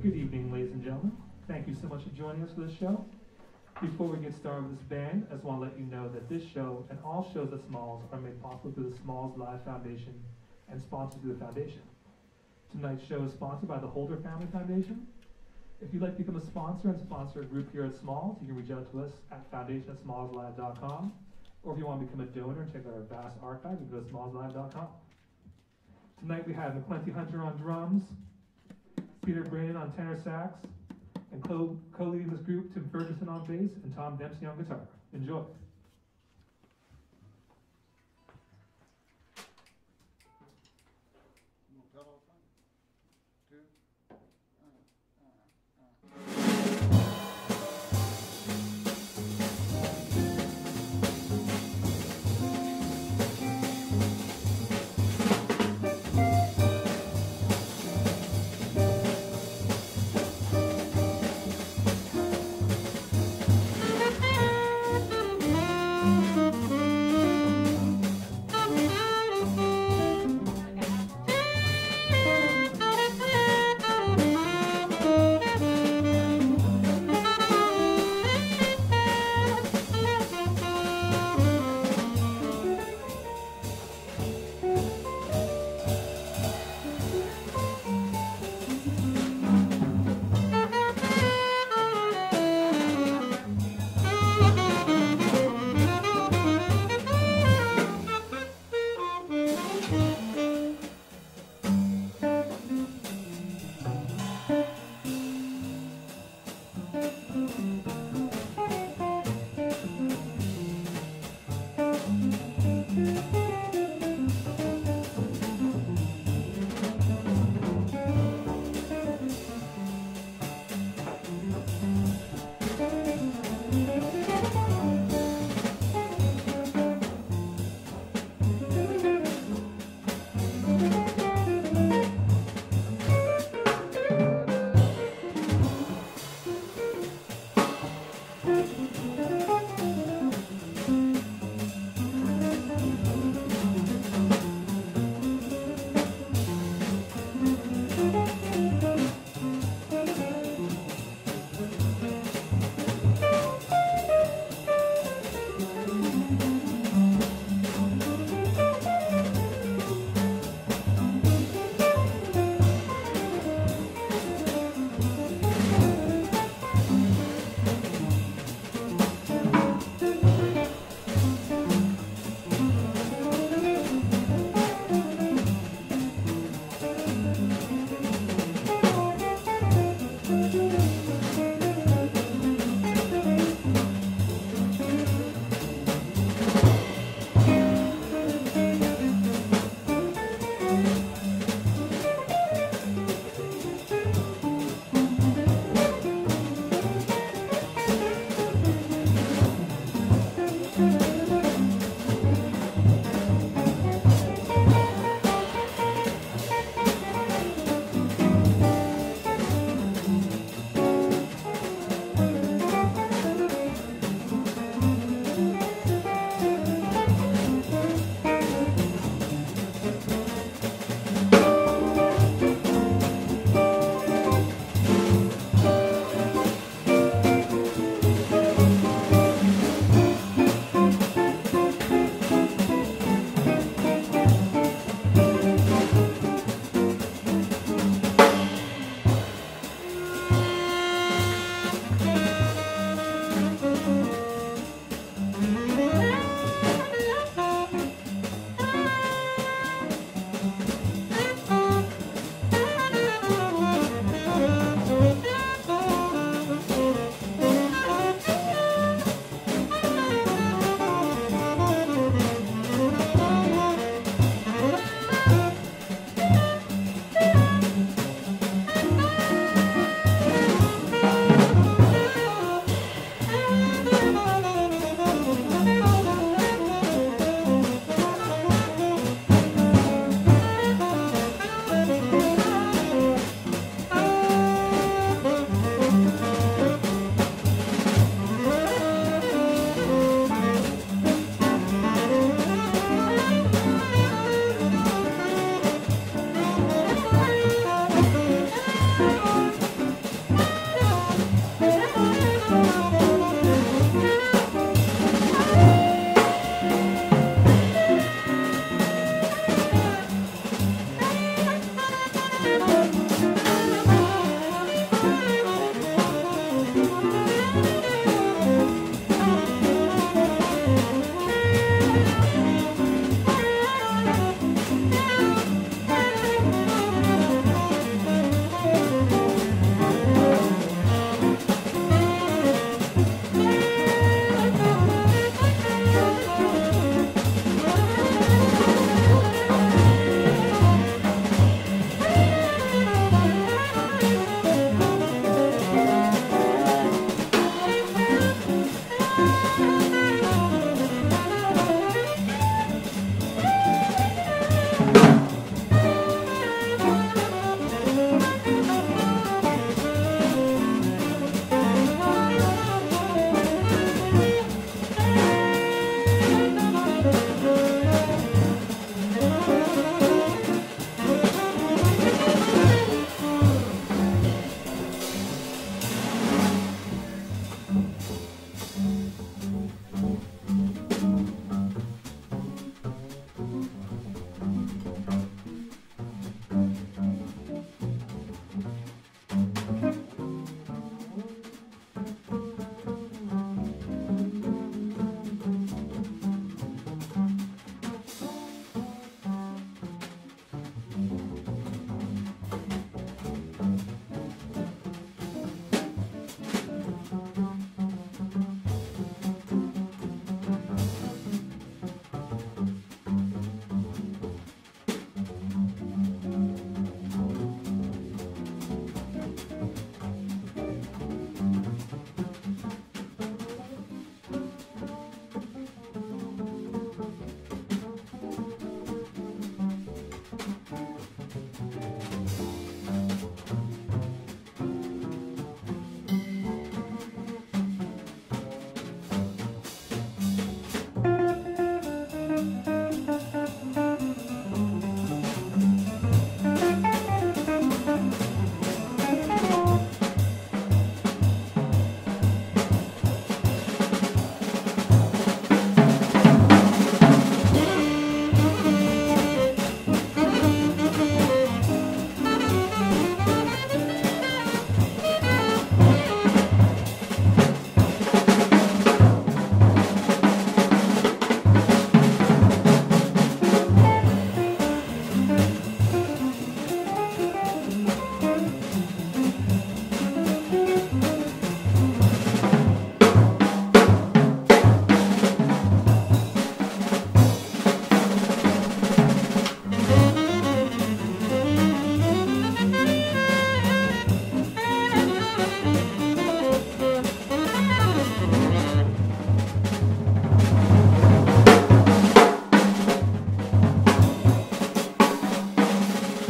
Good evening, ladies and gentlemen. Thank you so much for joining us for this show. Before we get started with this band, I just want to let you know that this show and all shows at Smalls are made possible through the Smalls Live Foundation and sponsored through the foundation. Tonight's show is sponsored by the Holder Family Foundation. If you'd like to become a sponsor and sponsor a group here at Smalls, you can reach out to us at foundation@smallslive.com. Or if you want to become a donor and check out our vast archive, you can go to smallslive.com. Tonight we have McClenty Hunter on drums, Peter Brainin on tenor sax, and co-leading this group, Tim Ferguson on bass, and Tom Dempsey on guitar. Enjoy.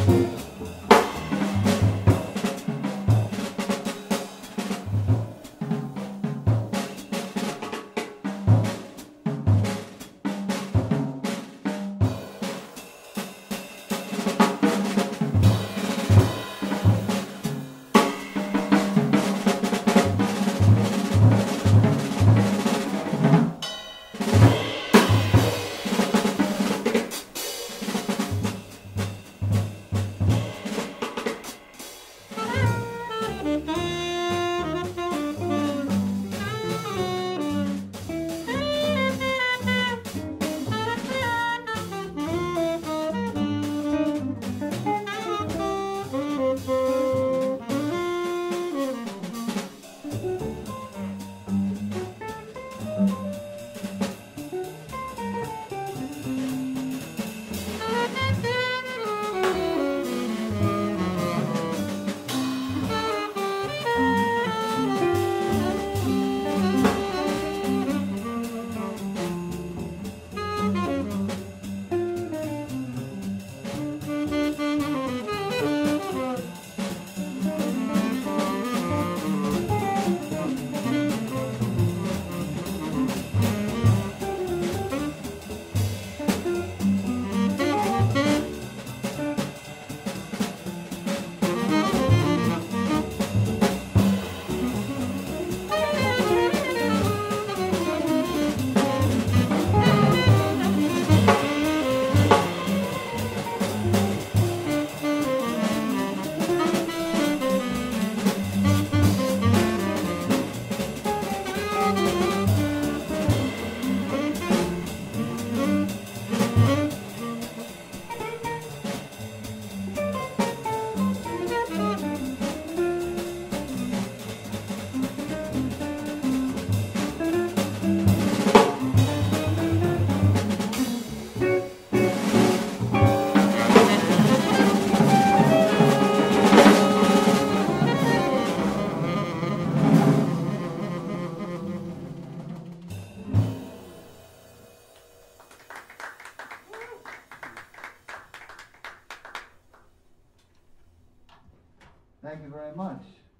Thank you very much.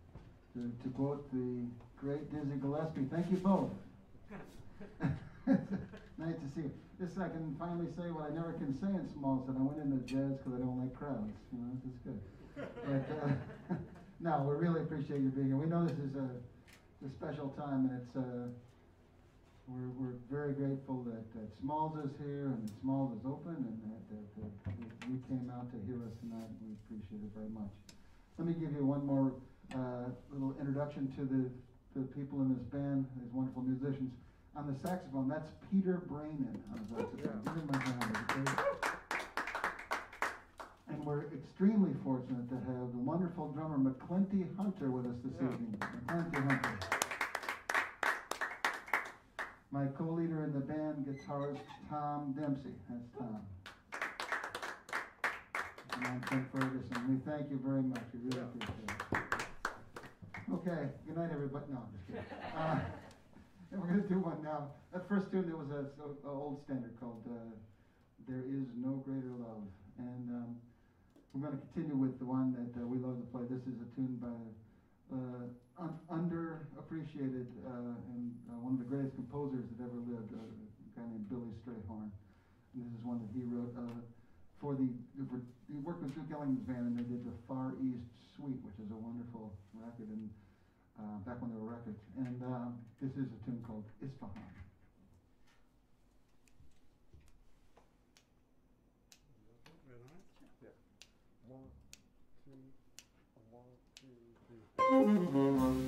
To quote the great Dizzy Gillespie, thank you both. Nice to see you. This I can finally say what I never can say in Smalls, that I went into jazz because I don't like crowds. You know, this is good. But no, we really appreciate you being here. We know this is a special time, and it's we're very grateful that Smalls is here and that Smalls is open, and that you came out to hear us tonight. We appreciate it very much. Let me give you one more little introduction to the people in this band, these wonderful musicians. On the saxophone, that's Peter Brainin on the saxophone. Give him my hand, okay? And we're extremely fortunate to have the wonderful drummer McClenty Hunter with us this evening. McClenty Hunter. My co-leader in the band, guitarist Tom Dempsey. That's Tom. And I'm Tim Ferguson. We thank you very much. We really appreciate it. Okay. Good night, everybody. No, I'm just kidding. And we're going to do one now. That first tune, there was an old standard called There Is No Greater Love. And we're going to continue with the one that we love to play. This is a tune by underappreciated and one of the greatest composers that ever lived, a guy named Billy Strayhorn. And this is one that he wrote he worked with Duke Ellington's band, and they did the Far East Suite, which is a wonderful record, and back when they were records. And this is a tune called Isfahan. Yeah. 1, 2, 1, 2, 3.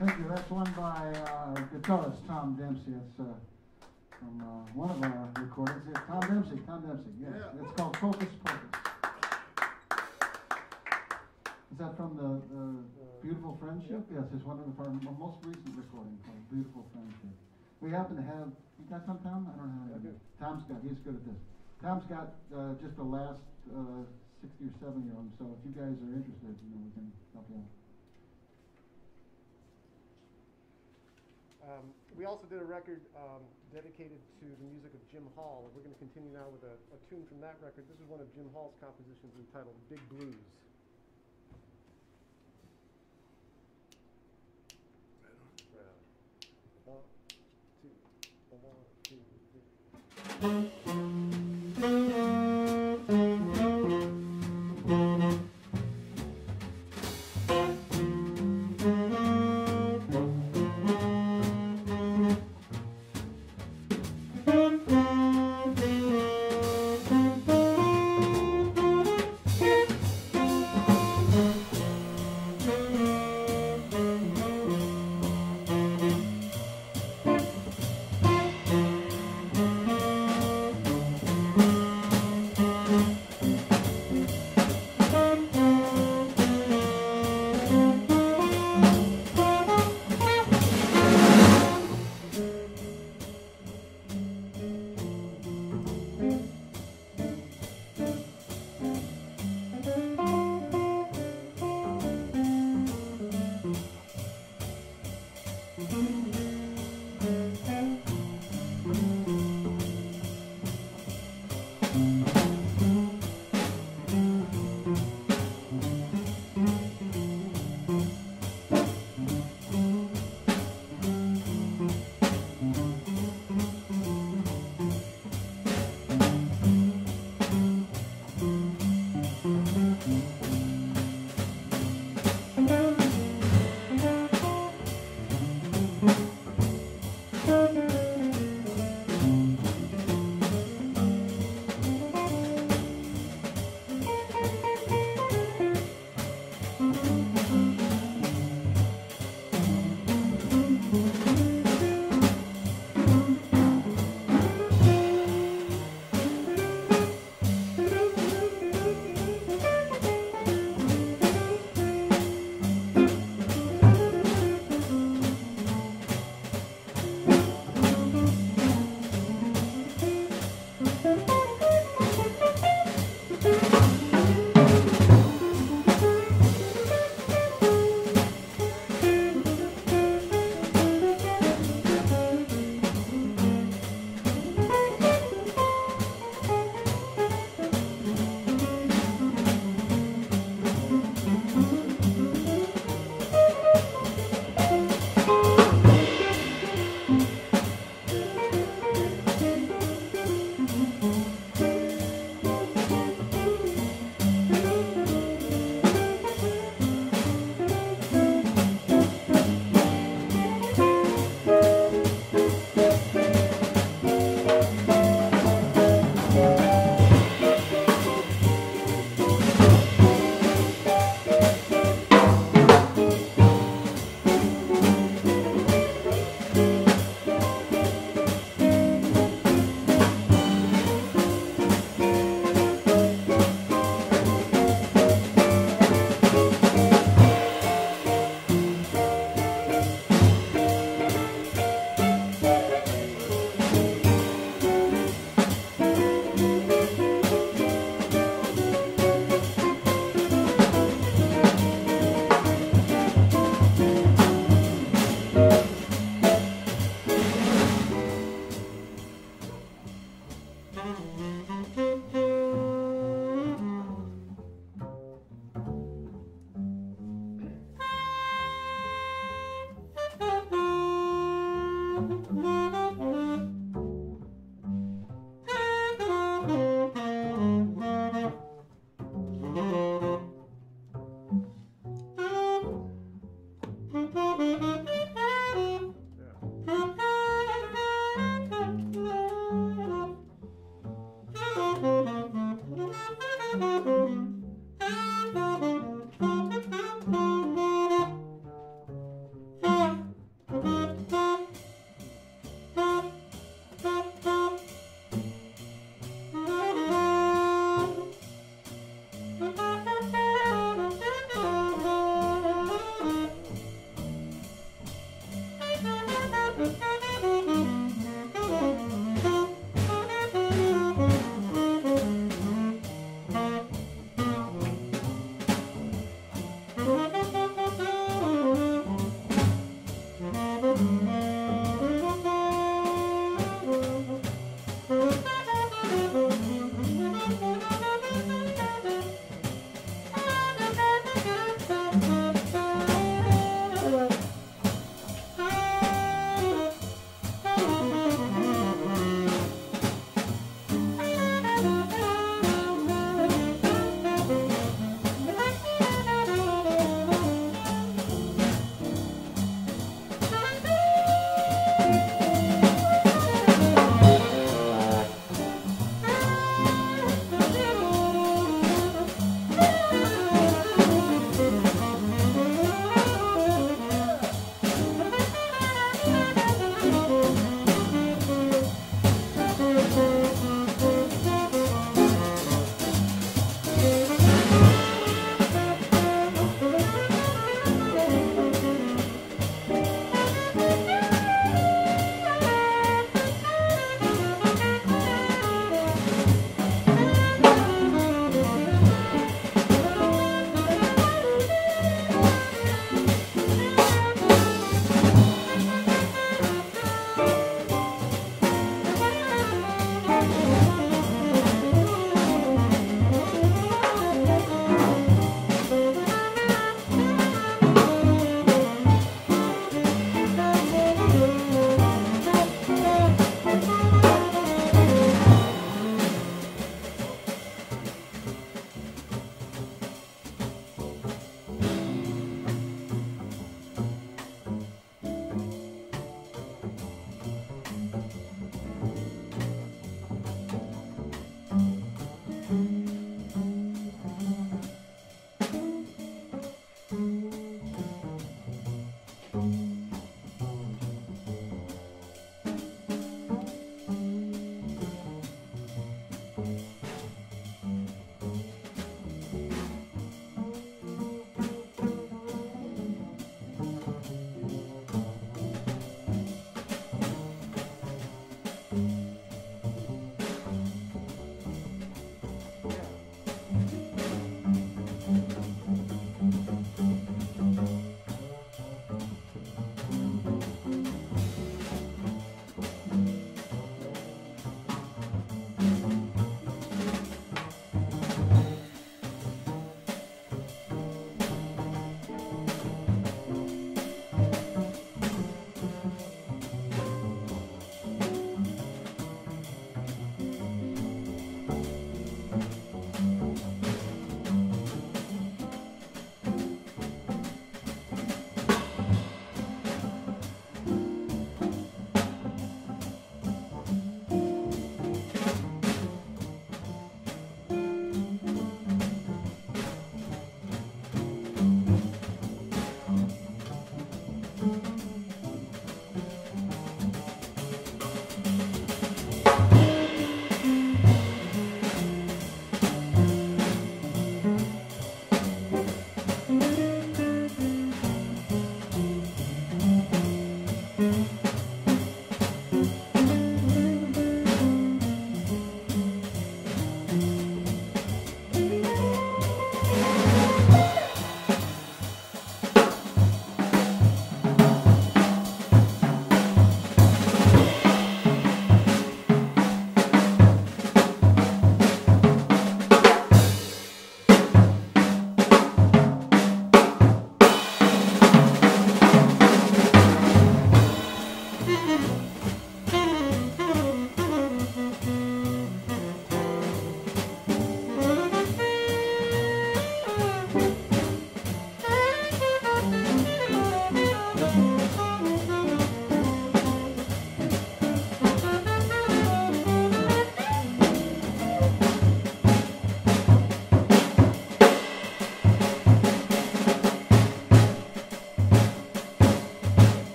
Thank you. That's one by guitarist Tom Dempsey. It's from one of our recordings. It's Tom Dempsey. Yes. Yeah. It's called Focus Pocus. Is that from the Beautiful Friendship? Yes, it's one of our most recent recordings called Beautiful Friendship. We happen to have, you got some, Tom? I don't know how to do it. Tom's got, he's good at this. Tom's got just the last 60 or 70 of them, so if you guys are interested, we can help you out. We also did a record dedicated to the music of Jim Hall, and we're going to continue now with a tune from that record. This is one of Jim Hall's compositions entitled Big Blues. Right on. 1, 2, 3.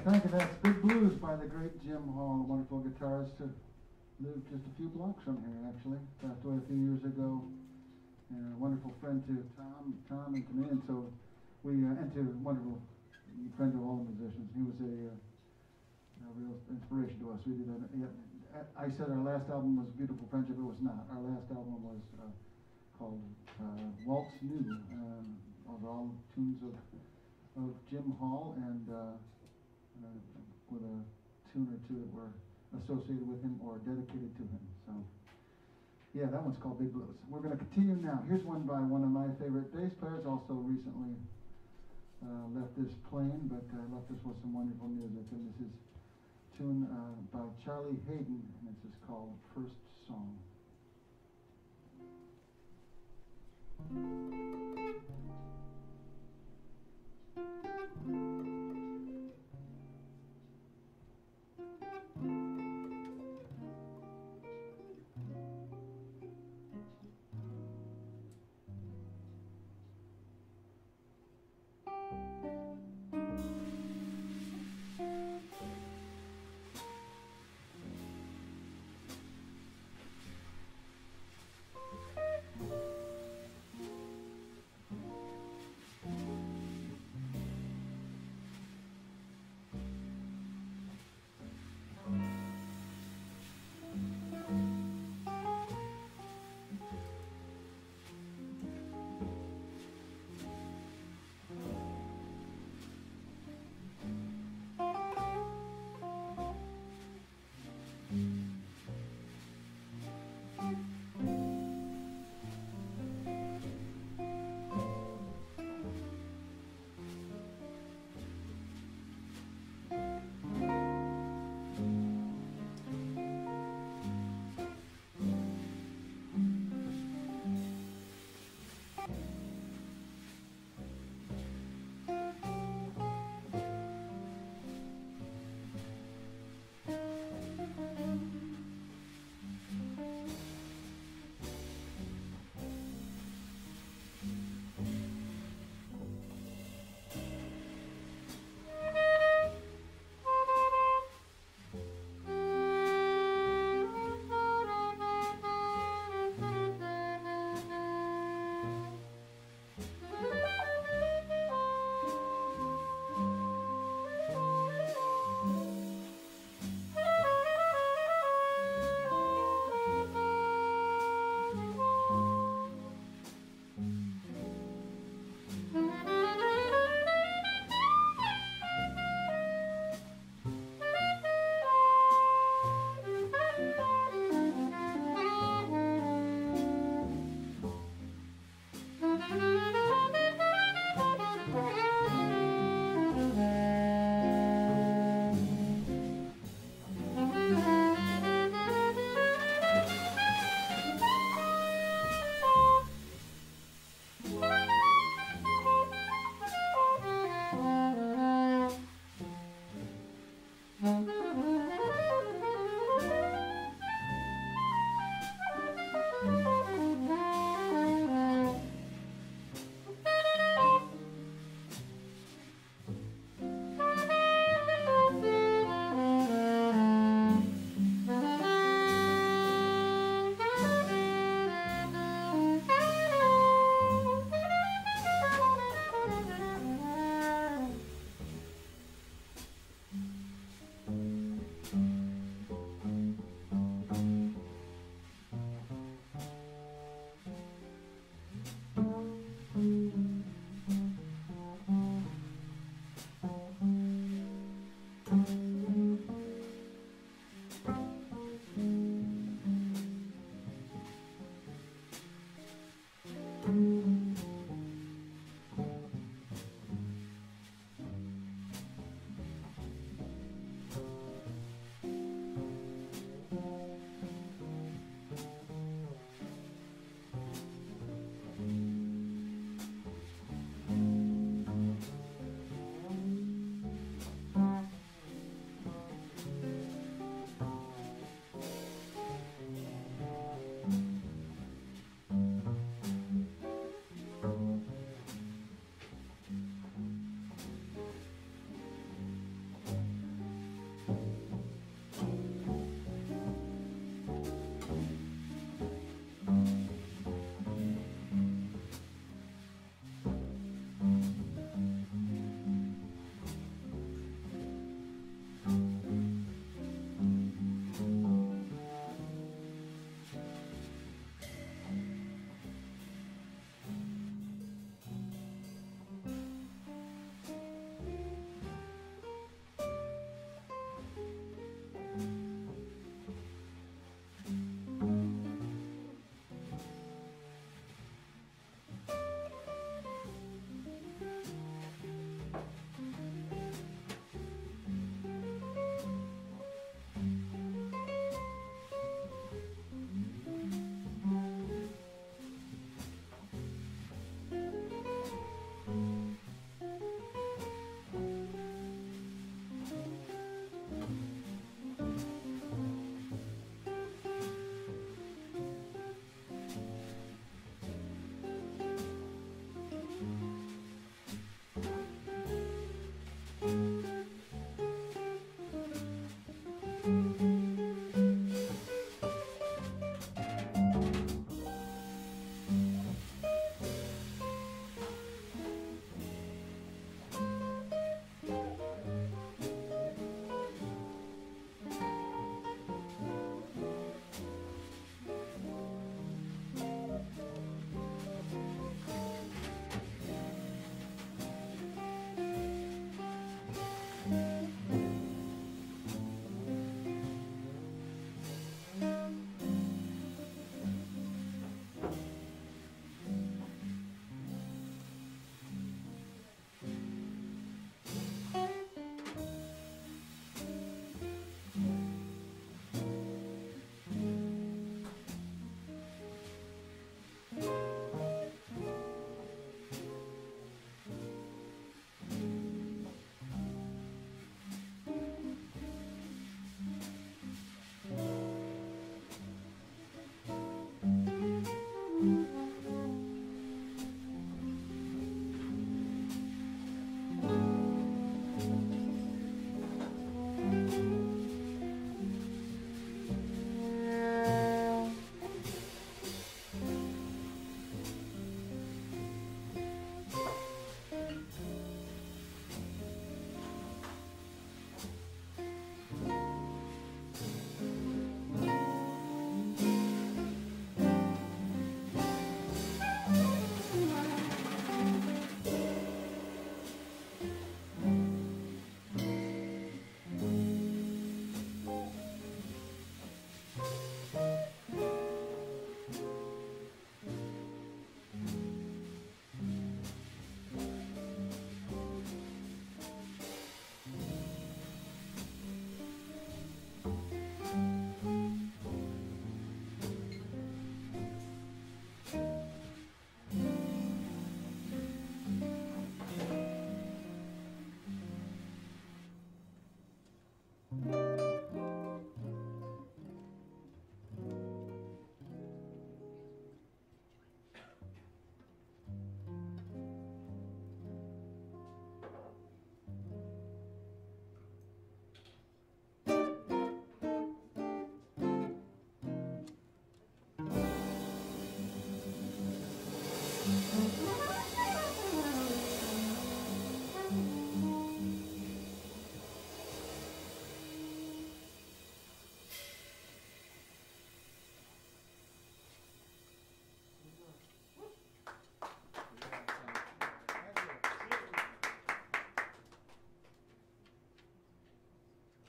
thank you. That's Big Blues by the great Jim Hall, a wonderful guitarist who lived just a few blocks from here, actually. Passed away a few years ago. And a wonderful friend to Tom and to me, and so we, and to wonderful friend to all the musicians. He was a real inspiration to us. We did I said our last album was Beautiful Friendship. It was not. Our last album was called Waltz New. Those are all tunes of Jim Hall, and with a tune or two that were associated with him or dedicated to him. So, yeah, that one's called Big Blues. We're going to continue now. Here's one by one of my favorite bass players, also recently left this plane, but left us with some wonderful music. And this is a tune by Charlie Hayden, and this is called First Song.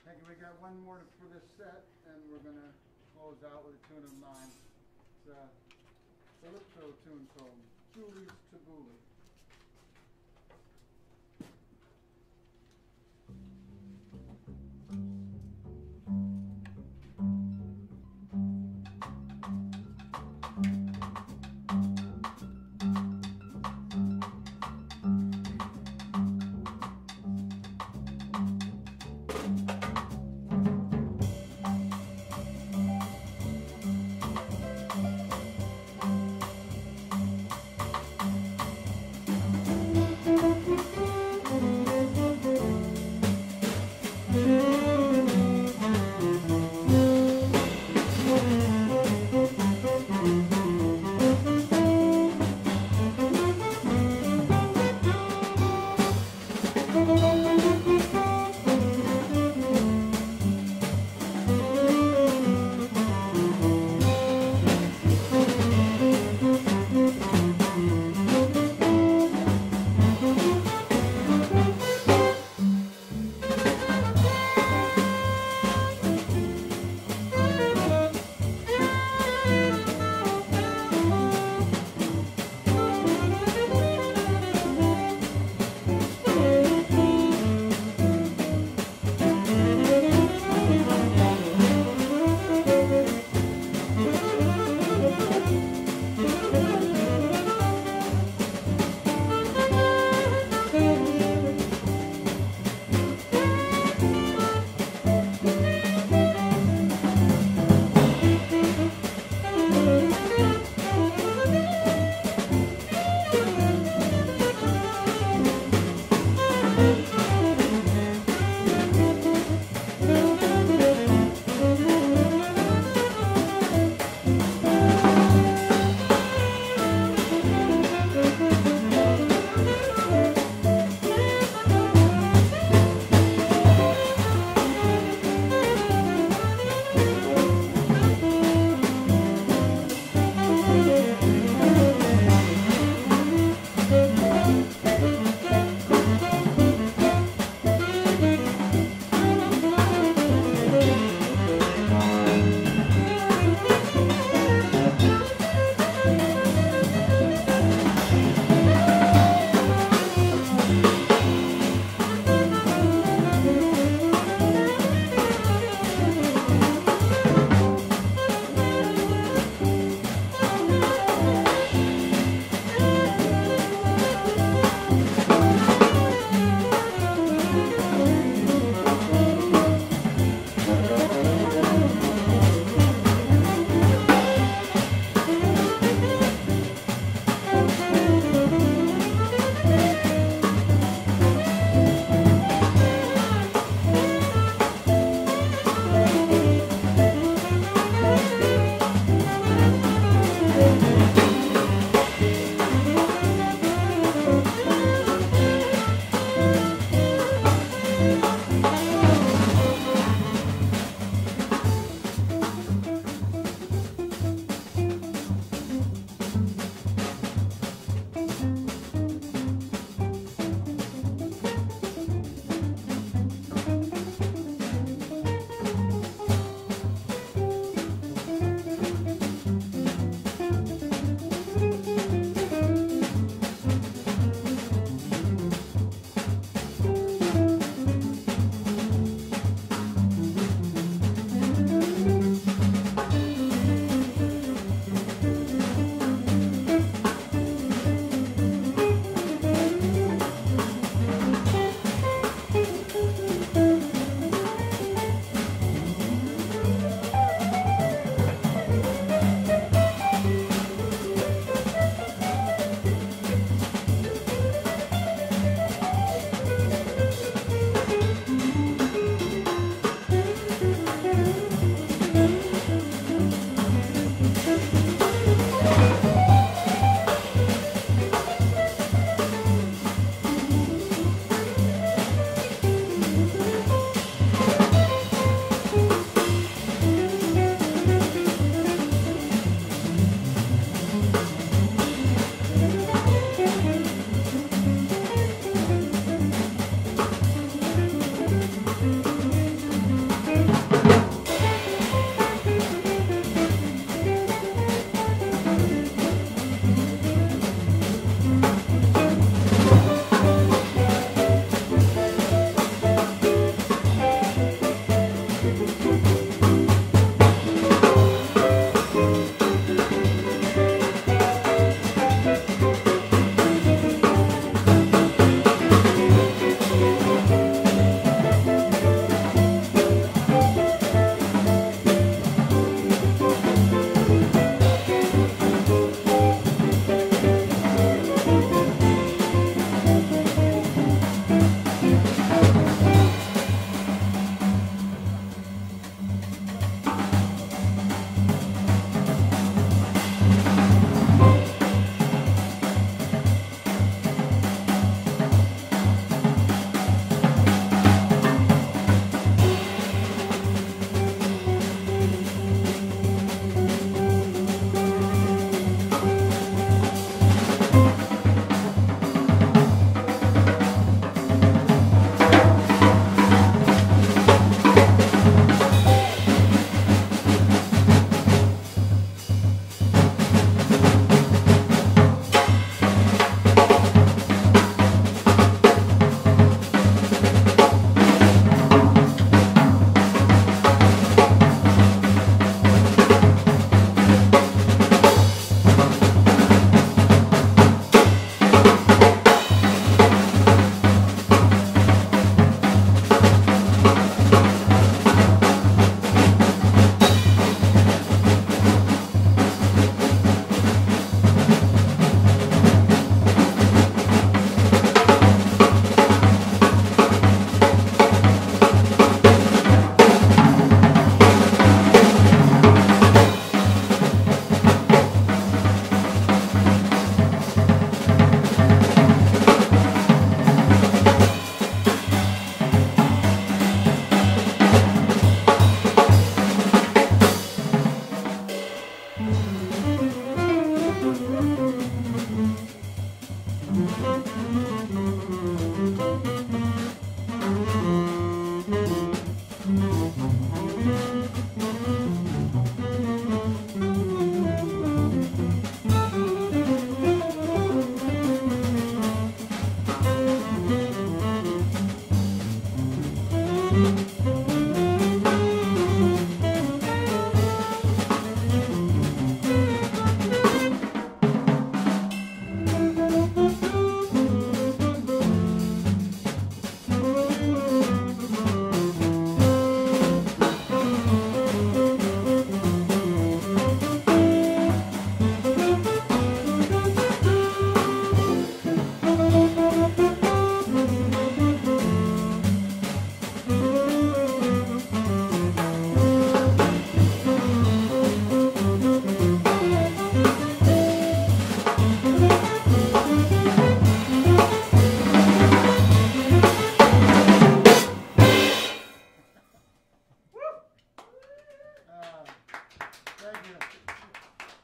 Thank you. We got one more for this set, and we're going to close out with a tune of mine. It's a calypso tune called Julie's Tabbouleh.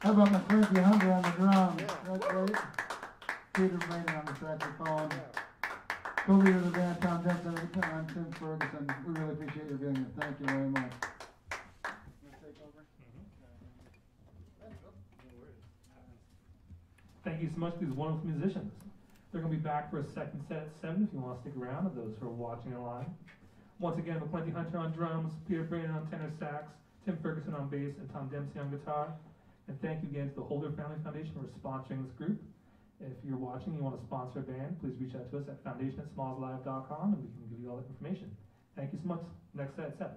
How about McClenty Hunter on the drums? Yeah. That's great. Peter Brainin on the saxophone. Yeah. Co-leader of the band, Tom Dempsey, and Tim Ferguson. We really appreciate you being here. Thank you very much. Thank you so much to these wonderful musicians. They're going to be back for a second set at 7 if you want to stick around, of those who are watching online. Once again, McClenty Hunter on drums, Peter Brainin on tenor sax, Tim Ferguson on bass, and Tom Dempsey on guitar. And thank you again to the Holder Family Foundation for sponsoring this group. If you're watching and you want to sponsor a band, please reach out to us at foundation@smallslive.com and we can give you all that information. Thank you so much. Next set at 7.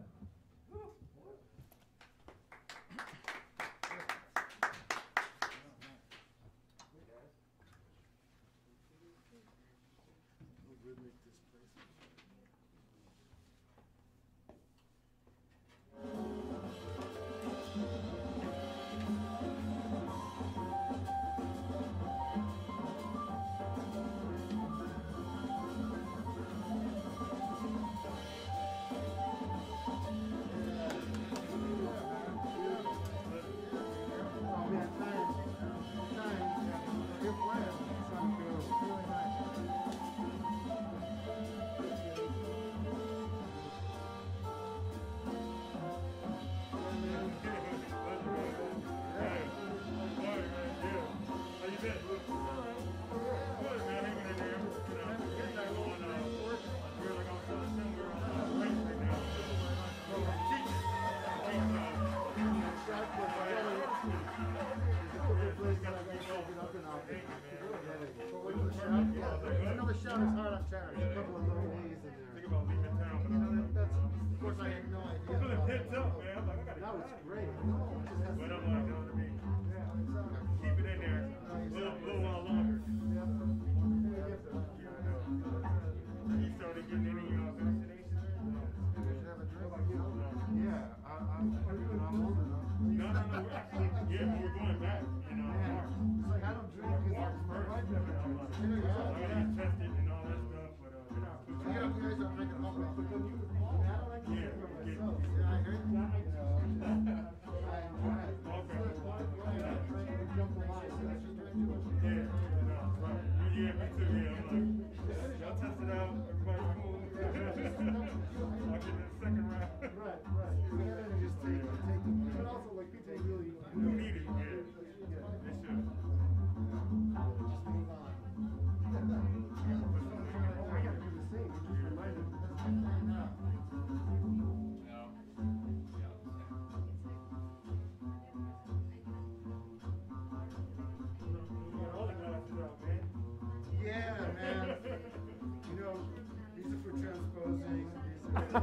Come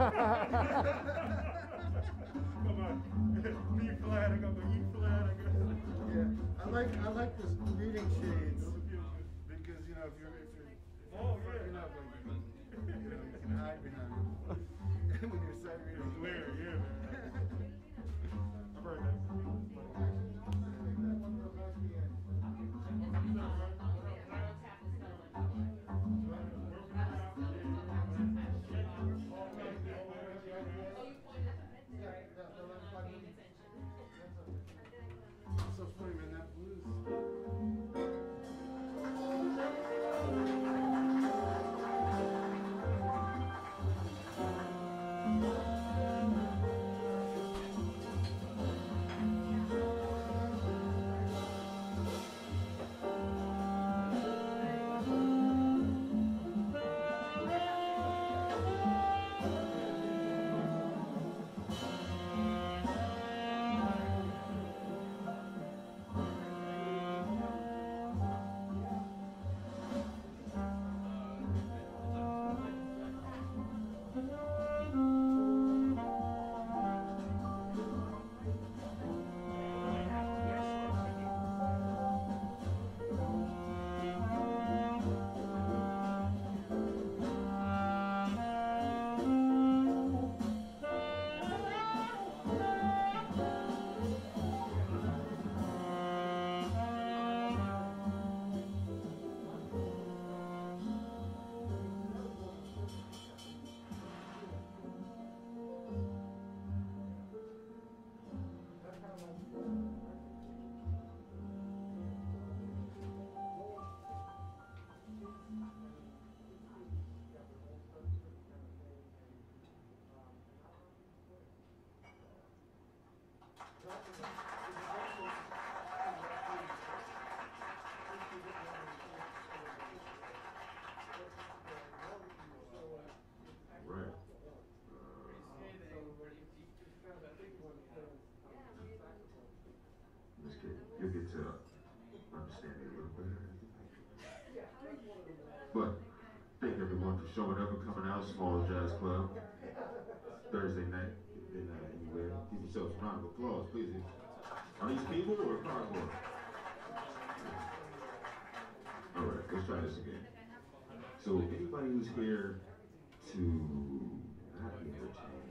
on. B flat, I got my E flat, I got. Yeah, I like this reading shades because if you're fucking up, like, you can hide behind it when you're sight reading. Clear, yeah, man. I've heard that. So funny, man, that blues. for showing up and coming out. Small Jazz Club, Thursday night. Anywhere. Give yourself a round of applause, please. Are these people or cardboard? All right, let's try this again. So anybody who's here to not be entertained.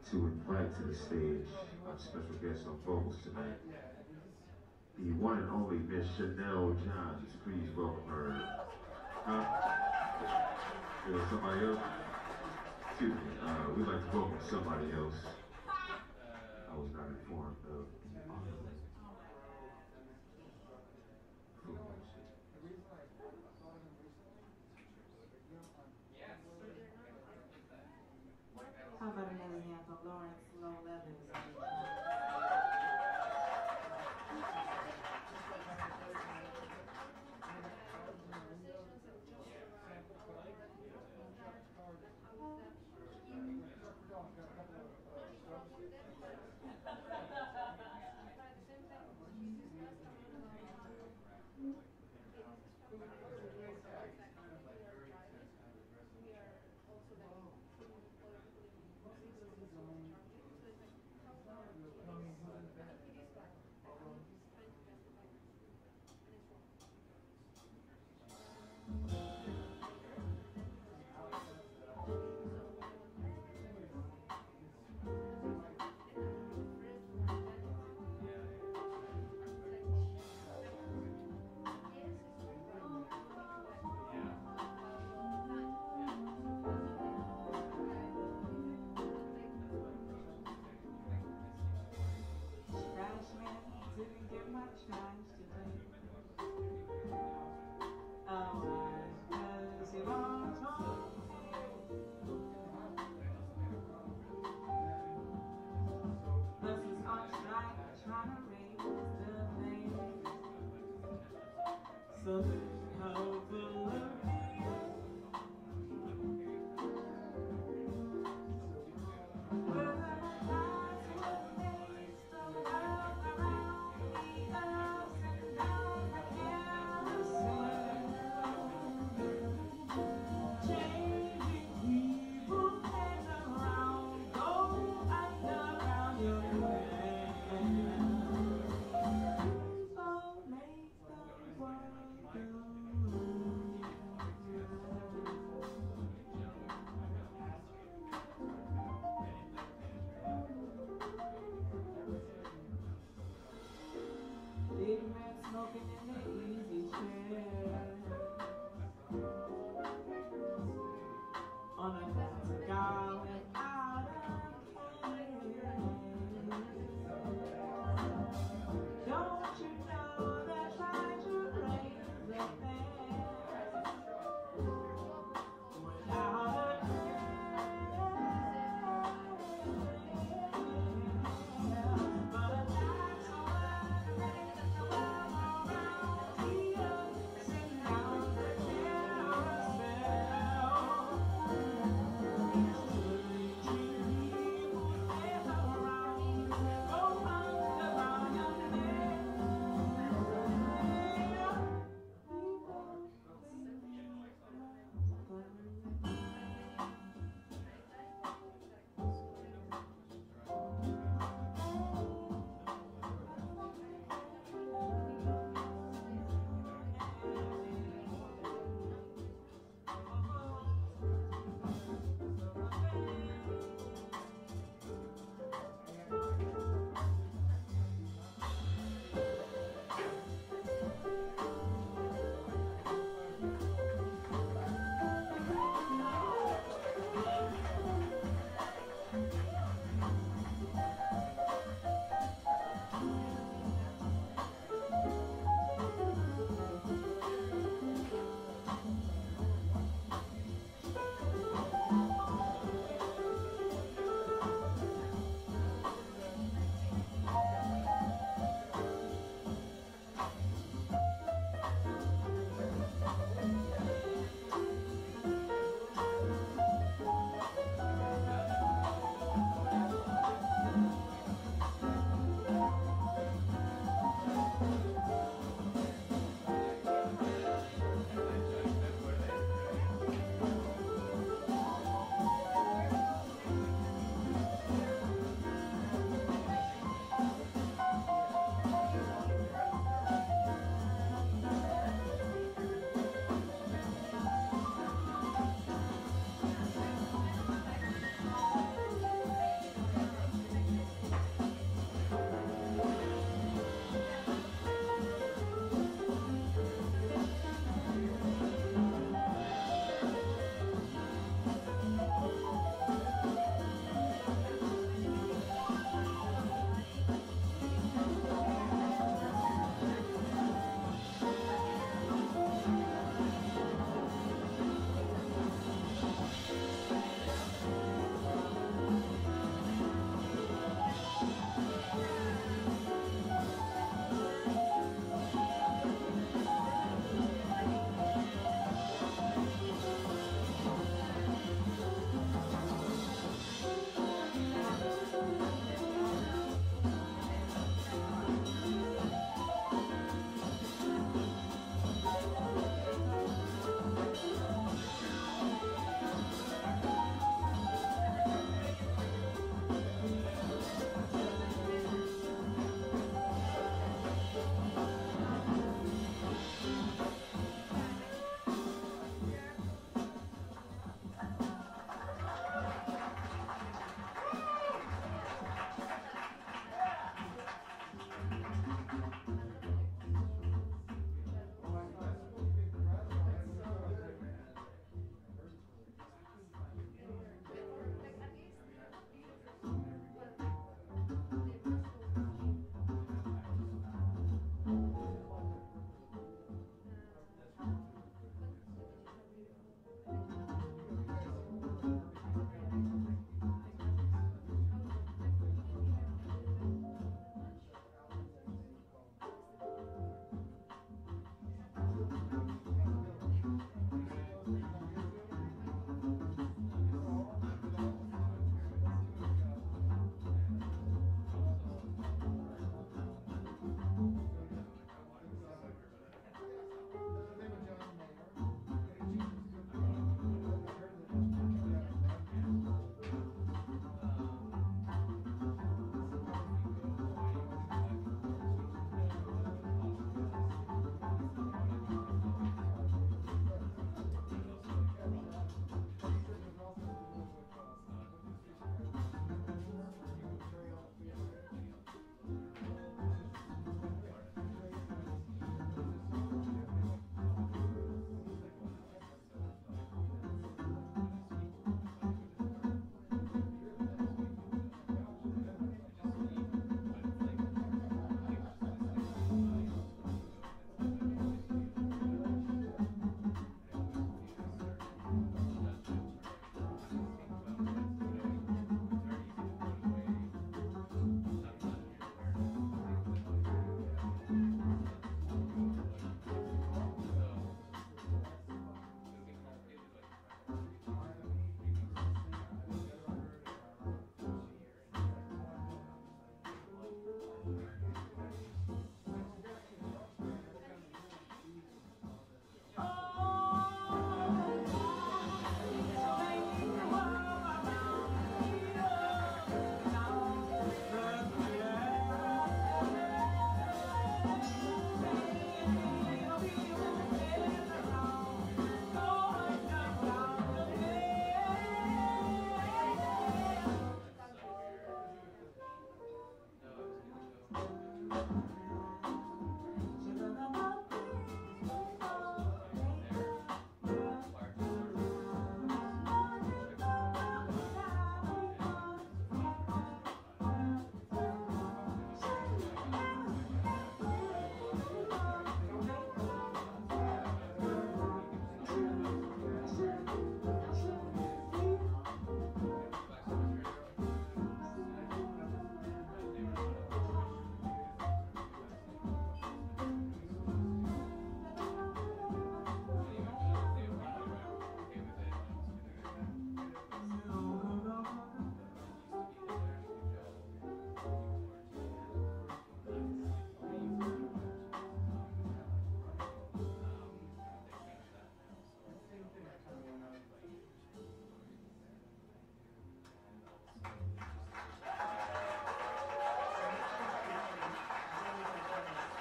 to invite to the stage our special guest on vocals tonight, the one and only Miss Chanel Johns. Please welcome her. Or somebody else? Excuse me, we'd like to welcome somebody else. I was not informed of the honor. How about another hand for Lawrence Low Leathers? Make the world go.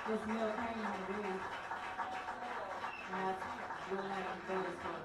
It's Neil Kane on the blues. And that's what I'm famous for.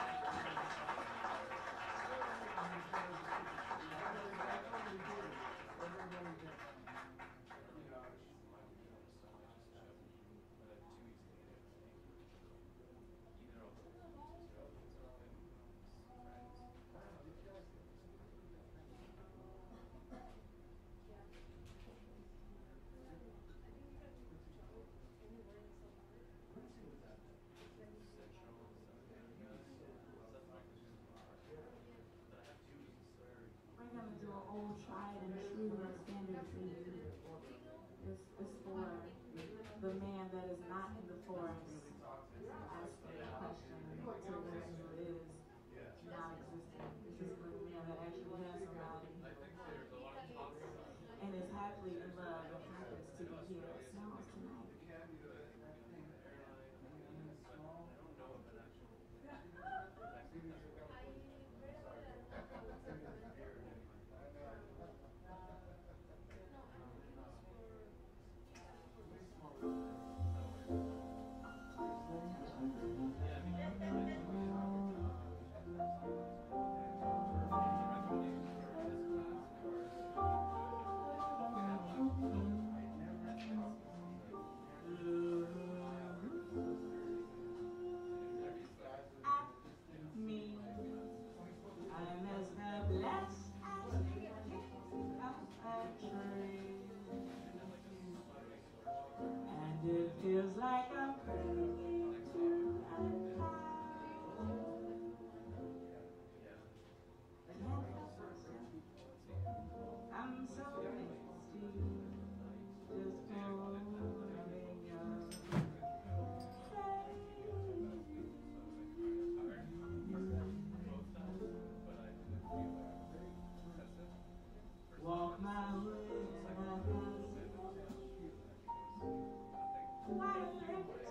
We're gonna do an old tried and true standard tribute. It's for the man that is not in the forest, asking the question to learn who is not existing. This is for the man that actually has somebody and is happily in love and happens to be here at Smells tonight. Me, I'm as blessed as the king of a tree, and it feels like I'm clinging to a cloud. I'm so misty, just holding your walk my way, quietly.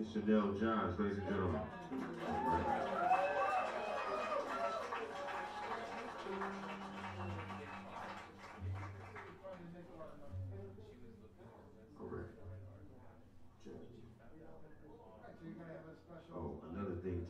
Miss Chanel Johns, ladies and gentlemen. All right. Oh, another thing.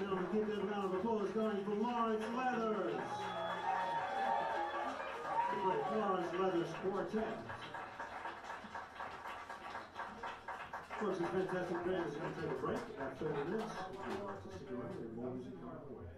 gentlemen, keep that round of applause going for Lawrence Leathers. The great Lawrence Leathers Quartet. Folks, it's fantastic band. It's going to take a break about 30 minutes. If you'd like to stick around, there's more music coming our way.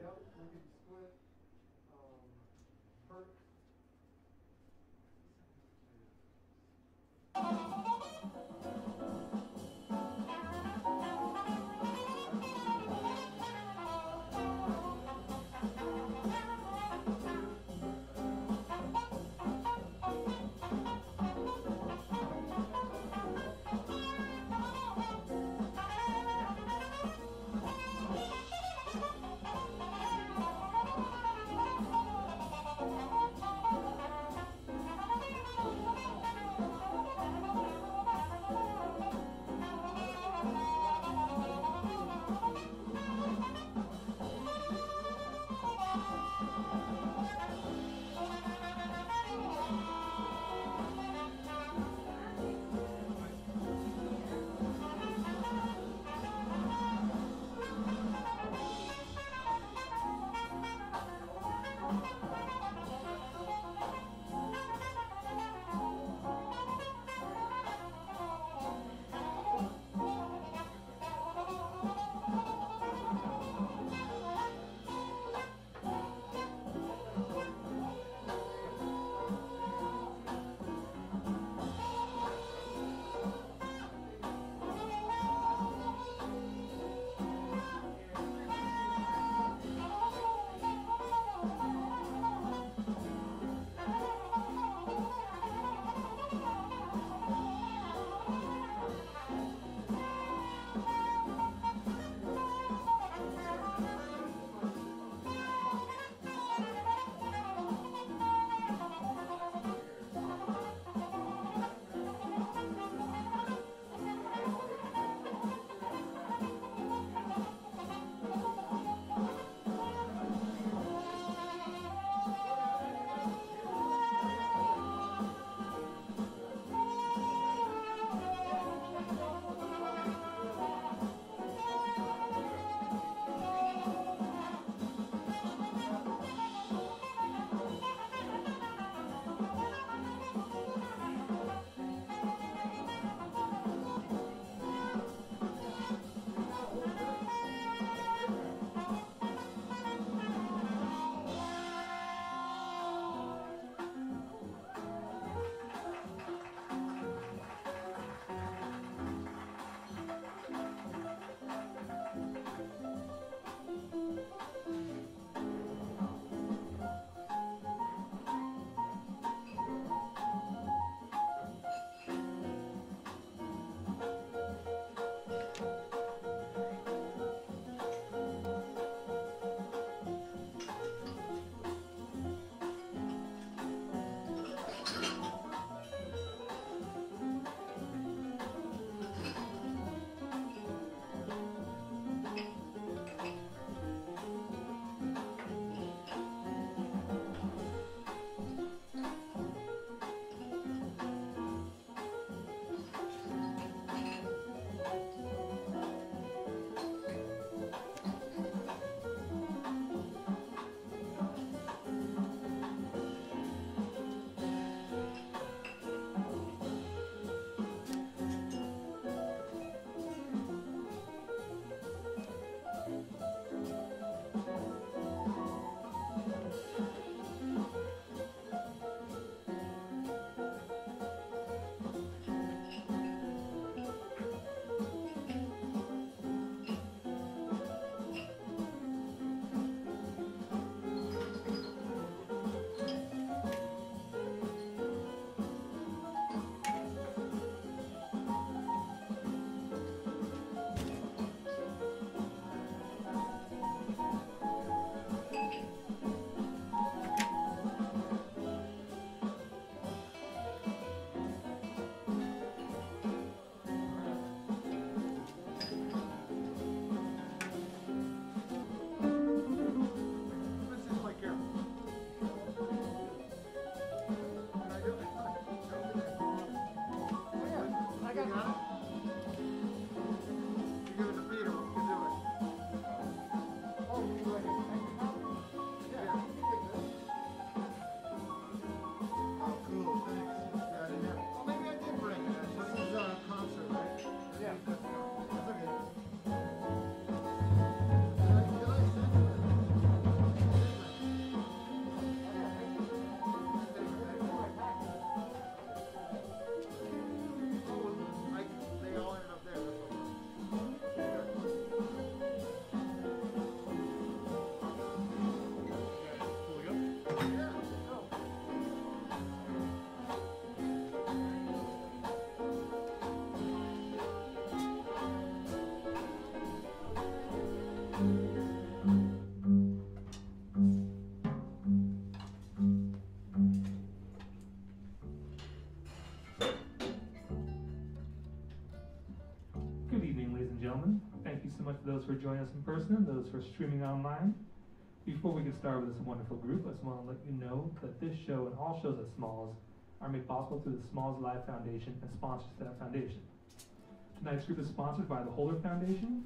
to those who are joining us in person and those who are streaming online. Before we get started with this wonderful group, I just want to let you know that this show and all shows at Smalls are made possible through the Smalls Live Foundation and sponsors to that foundation. Tonight's group is sponsored by the Holder Foundation.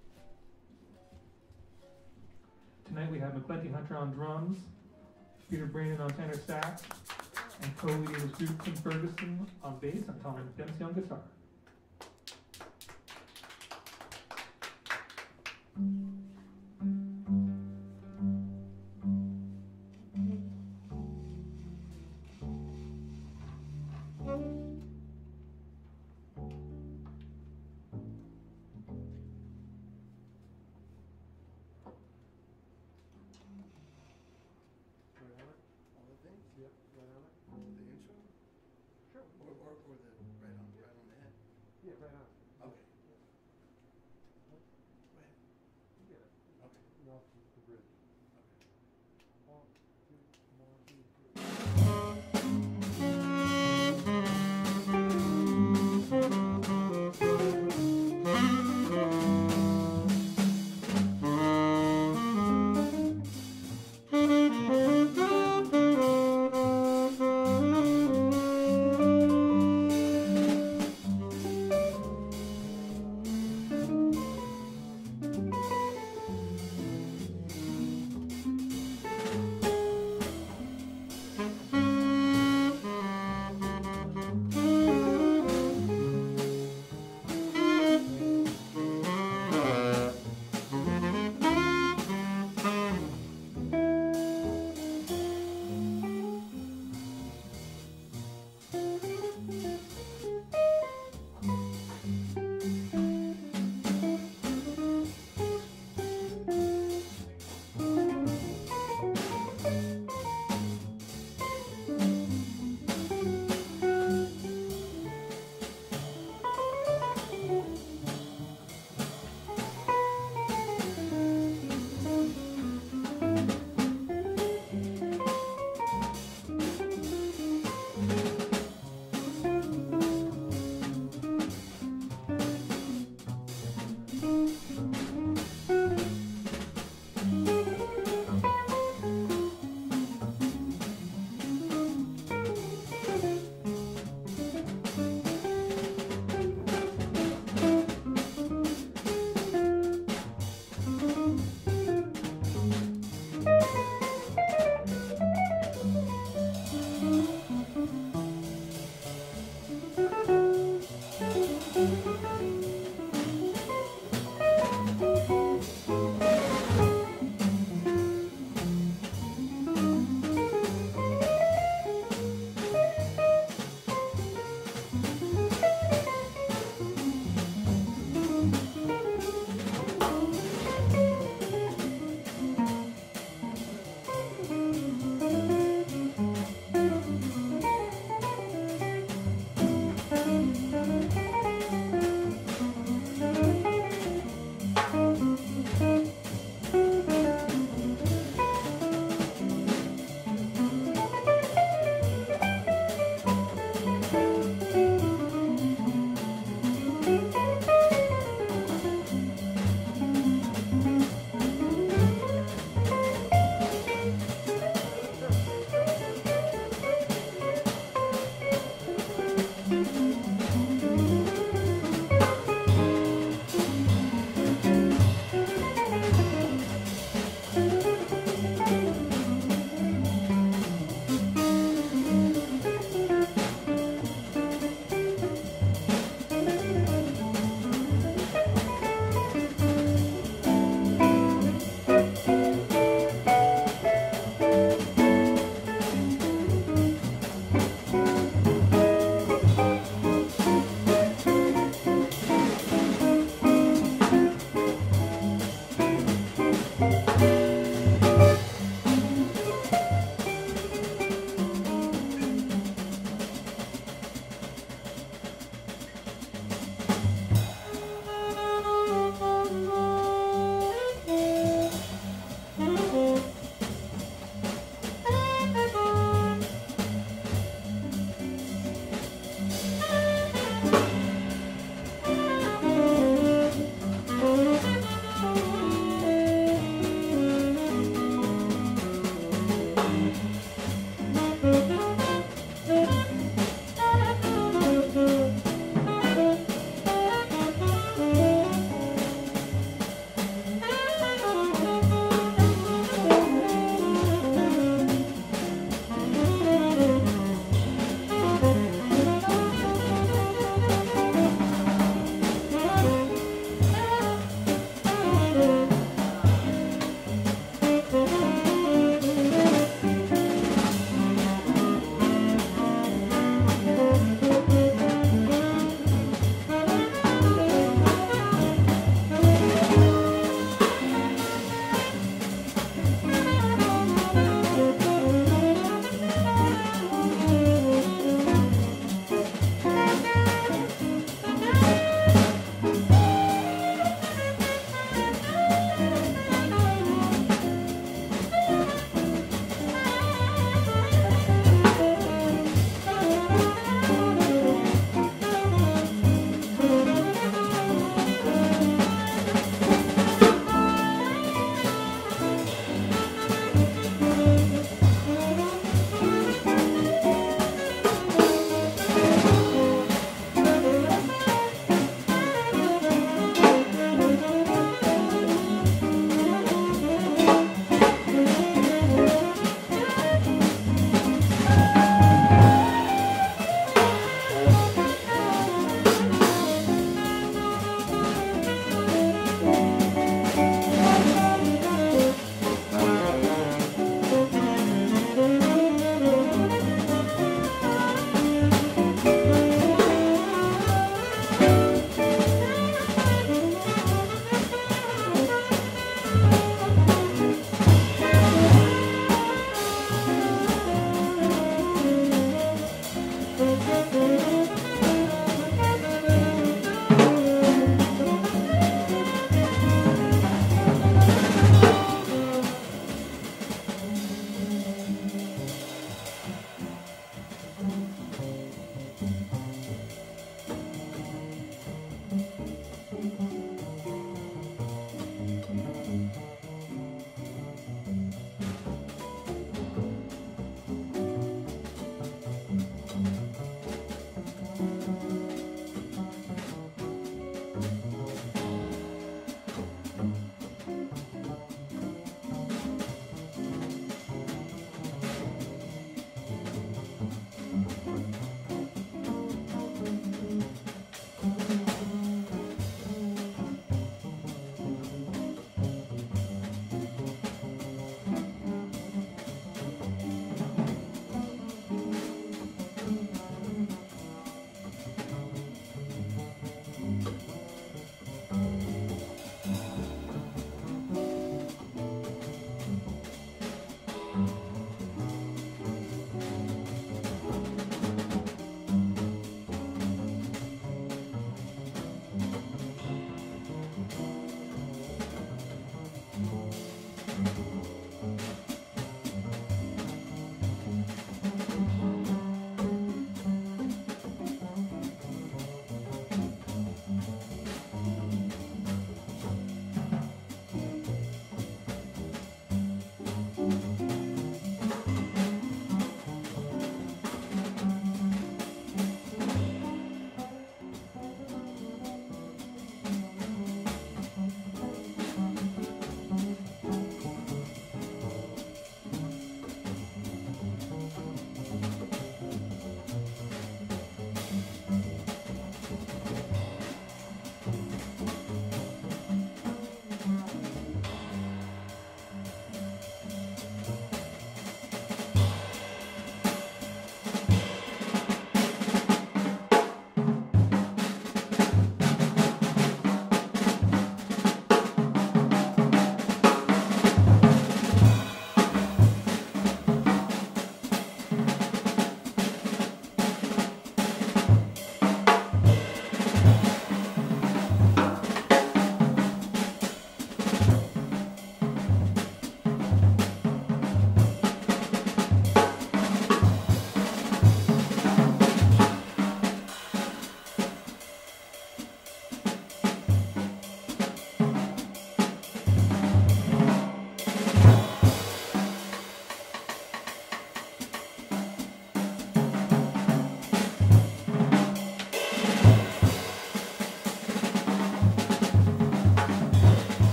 Tonight we have McClenty Hunter on drums, Peter Brainin on tenor sax, and co-leading this group, Tim Ferguson on bass, and Tom Dempsey on guitar.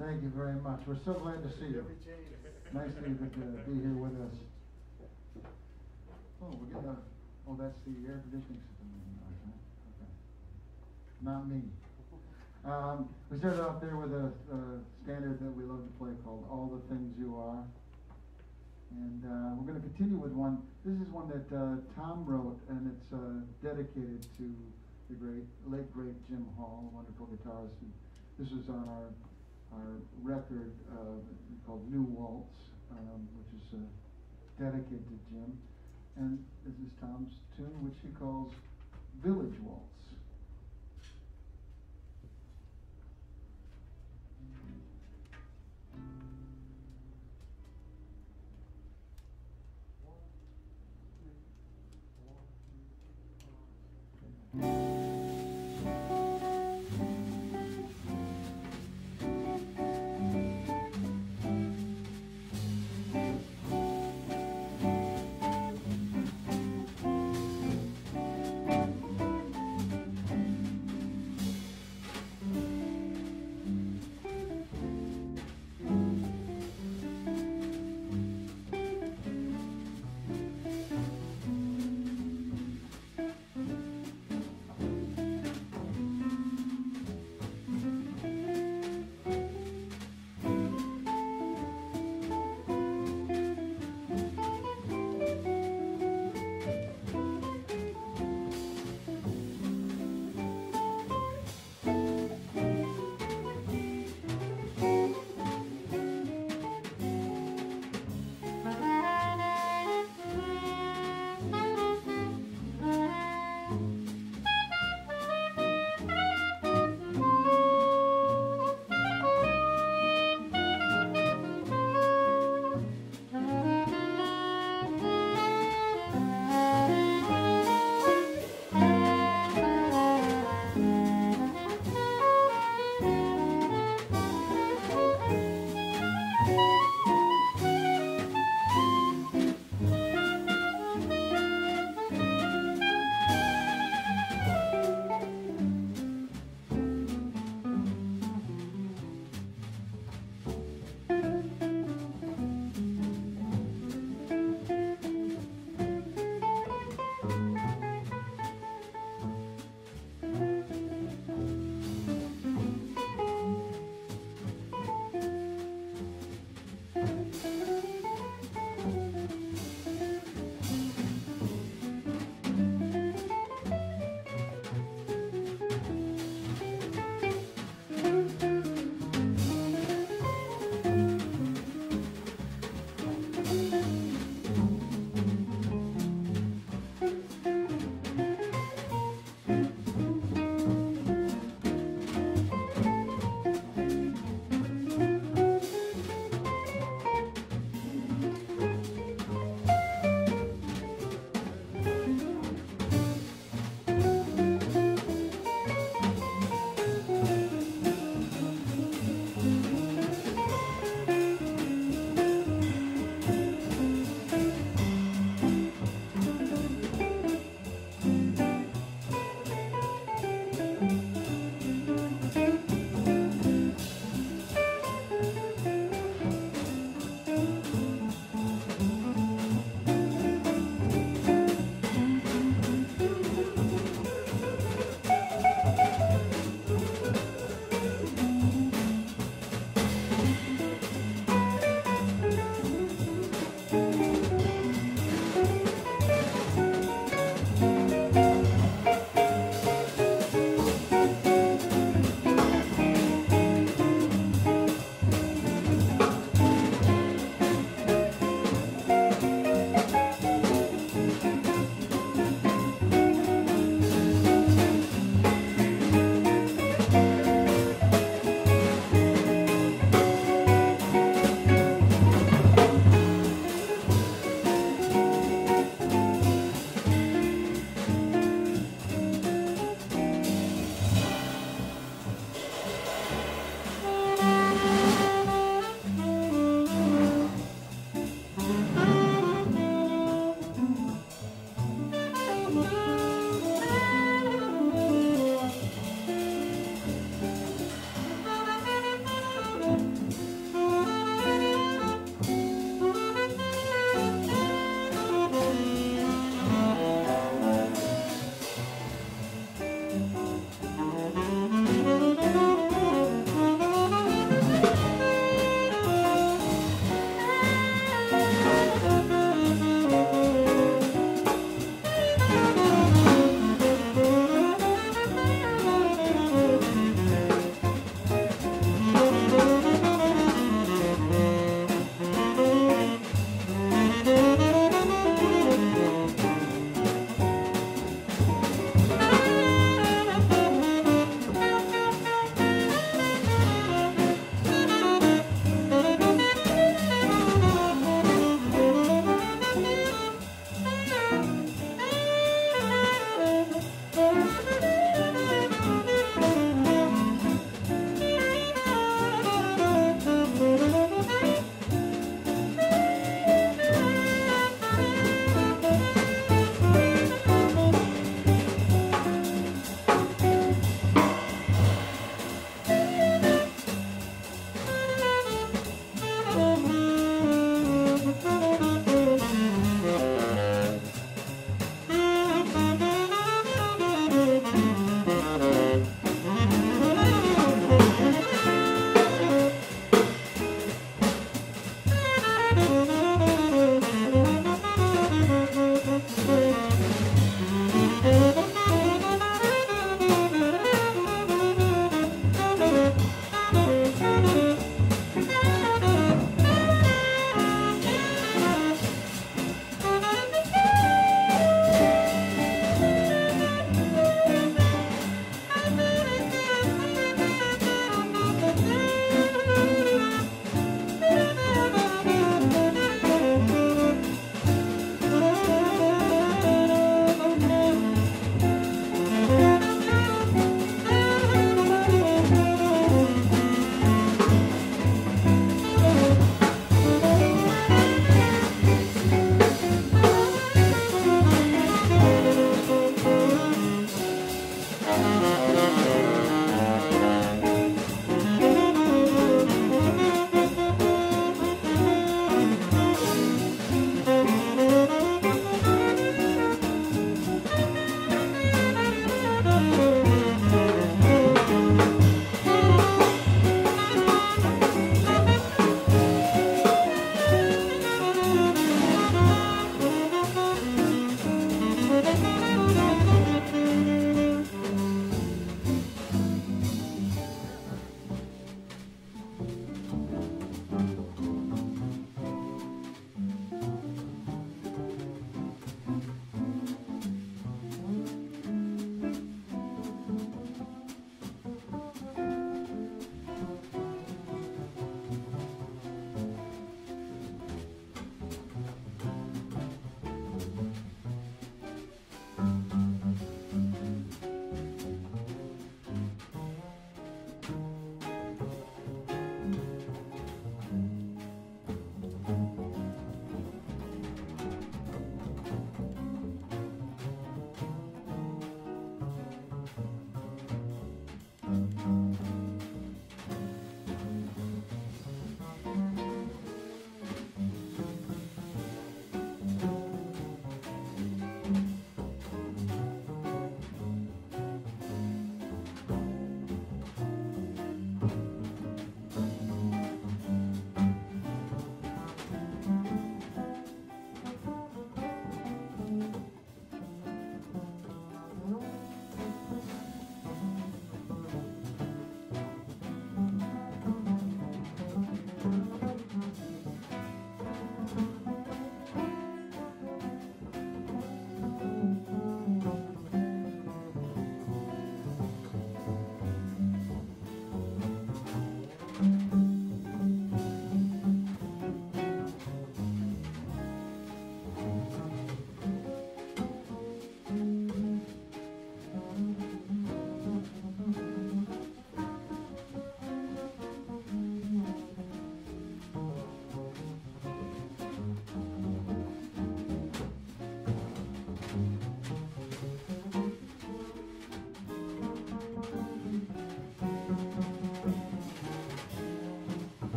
Thank you very much. We're so glad to see you. Nice to be here with us. Oh, we're getting oh, that's the air conditioning system. Okay. Not me. We started off there with a standard that we love to play called All the Things You Are. And we're going to continue with one. This is one that Tom wrote, and it's dedicated to the late great Jim Hall, a wonderful guitarist. And this was on our record called New Waltz, which is dedicated to Jim. And this is Tom's tune, which he calls Village Waltz.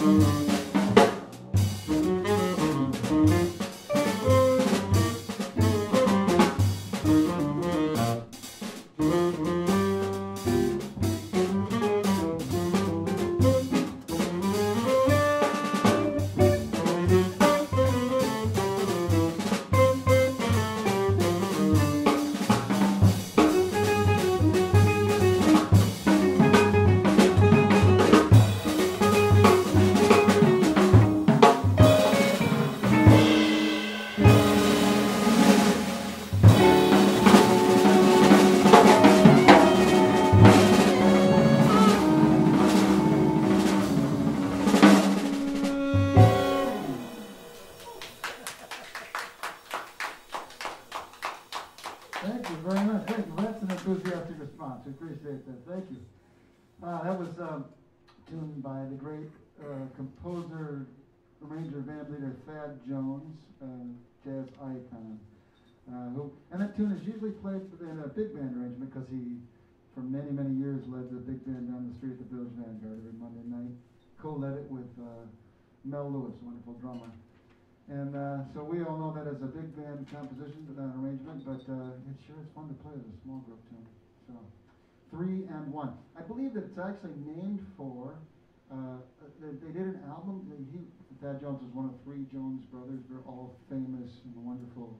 Thank you very much. Thank you. That's an enthusiastic response. We appreciate that. Thank you. That was tuned by the great composer, arranger, band leader Thad Jones, jazz icon. And that tune is usually played in a big band arrangement because he, for many, many years, led the big band down the street at the Village Vanguard every Monday night. Co-led it with Mel Lewis, a wonderful drummer. And so we all know that as a big band composition, arrangement, but it sure is fun to play as a small group tune. So, 3 and 1. I believe that it's actually named for, they did an album. Thad Jones was one of 3 Jones brothers. They're all famous and wonderful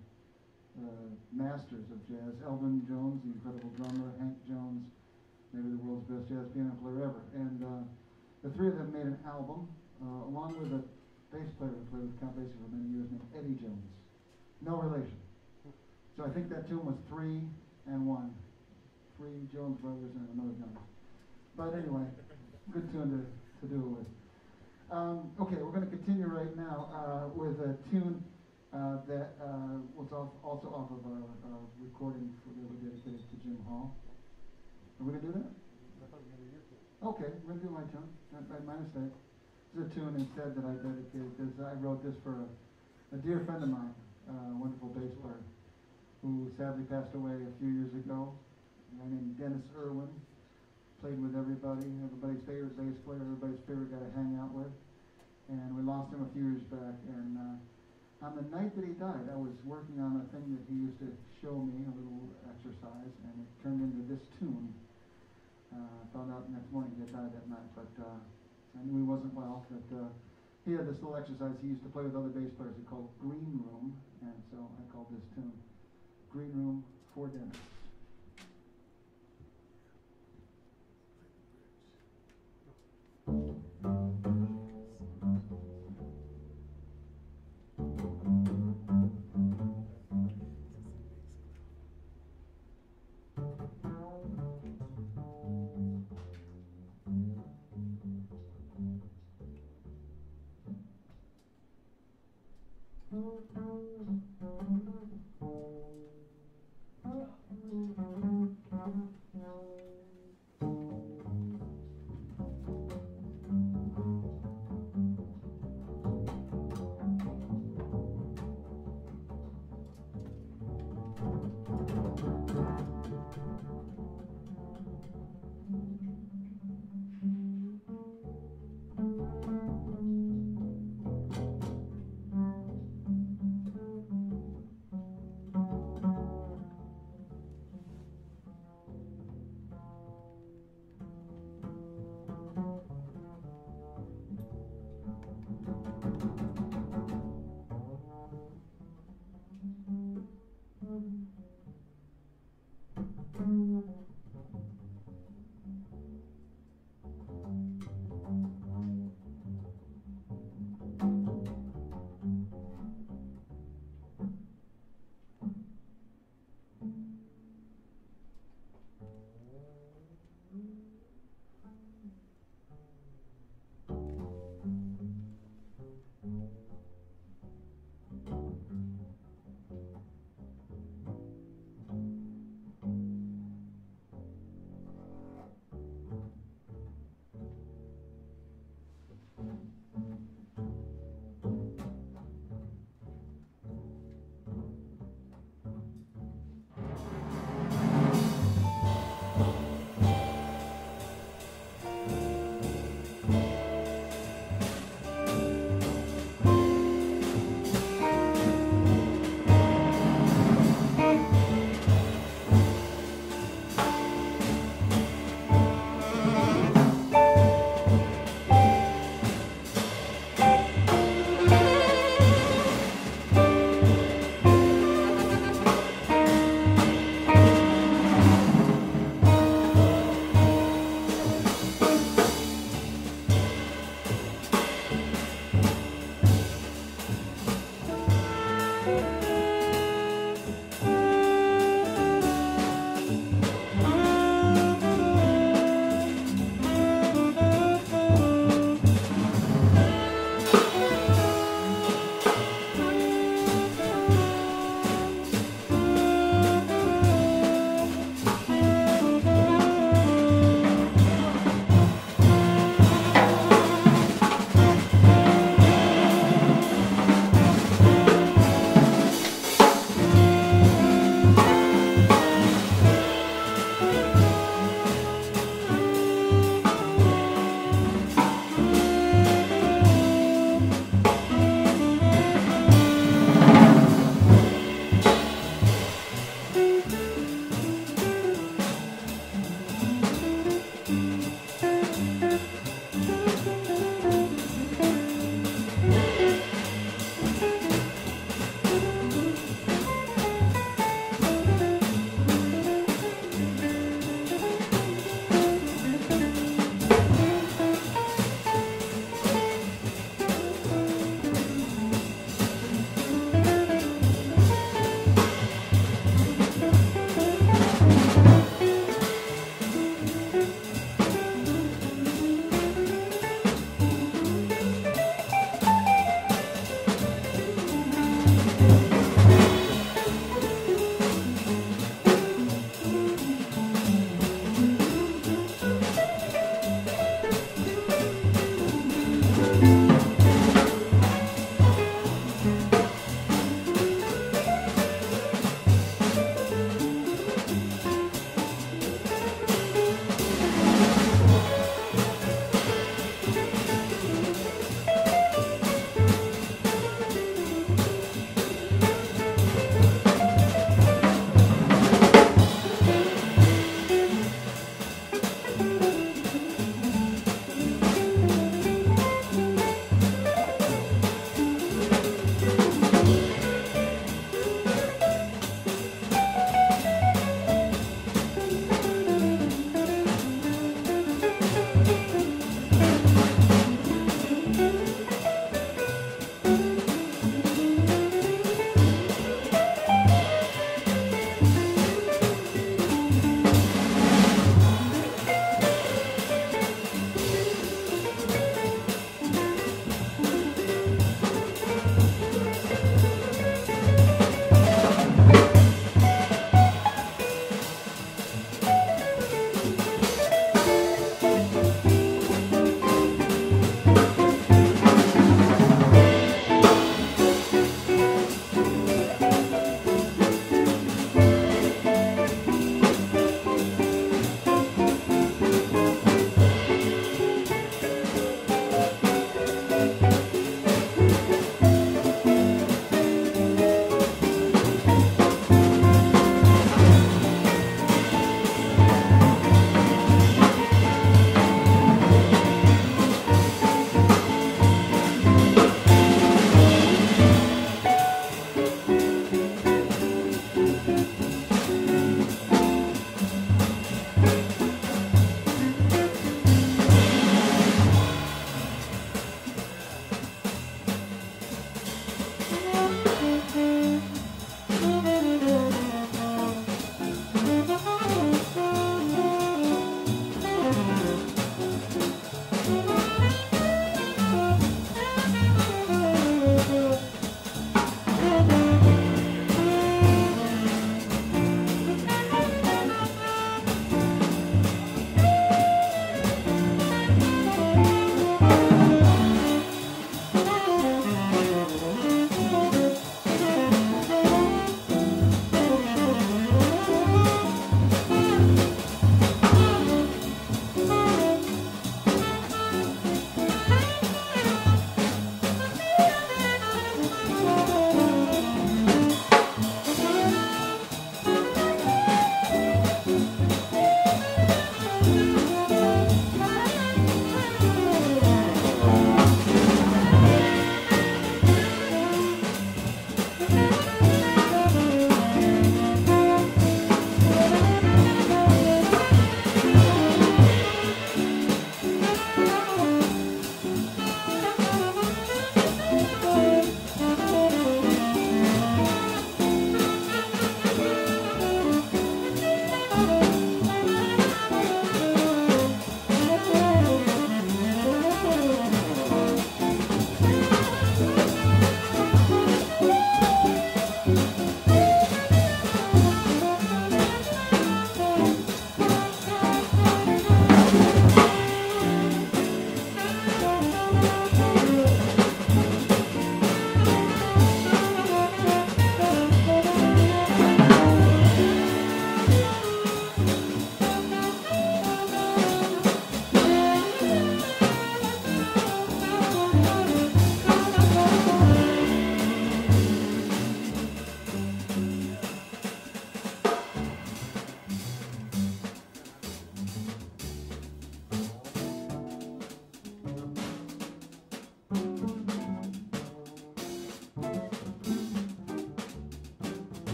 masters of jazz. Elvin Jones, the incredible drummer, Hank Jones, maybe the world's best jazz piano player ever. And the 3 of them made an album, along with a bass player who played with Count Basie for many years named Eddie Jones. No relation. So I think that tune was 3 and 1. 3 Jones brothers and another Jones. But anyway, good tune to do it with. Okay, we're going to continue right now with a tune that was also off of our recording that we dedicated to Jim Hall. Are we going to do that? I thought you were going to do your tune. Okay, we're going to do my tune. My mistake. This is a tune instead that I dedicated. I wrote this for a dear friend of mine, a wonderful bass player, who sadly passed away a few years ago. A guy named Dennis Irwin. Played with everybody, everybody's favorite bass player, everybody's favorite guy to hang out with. And we lost him a few years back. And on the night that he died, I was working on a thing that he used to show me, a little exercise, and it turned into this tune. Found out the next morning he had died that night, but I knew he wasn't well. But he had this little exercise he used to play with other bass players. He called Green Room, and so I called this tune Green Room for Dennis.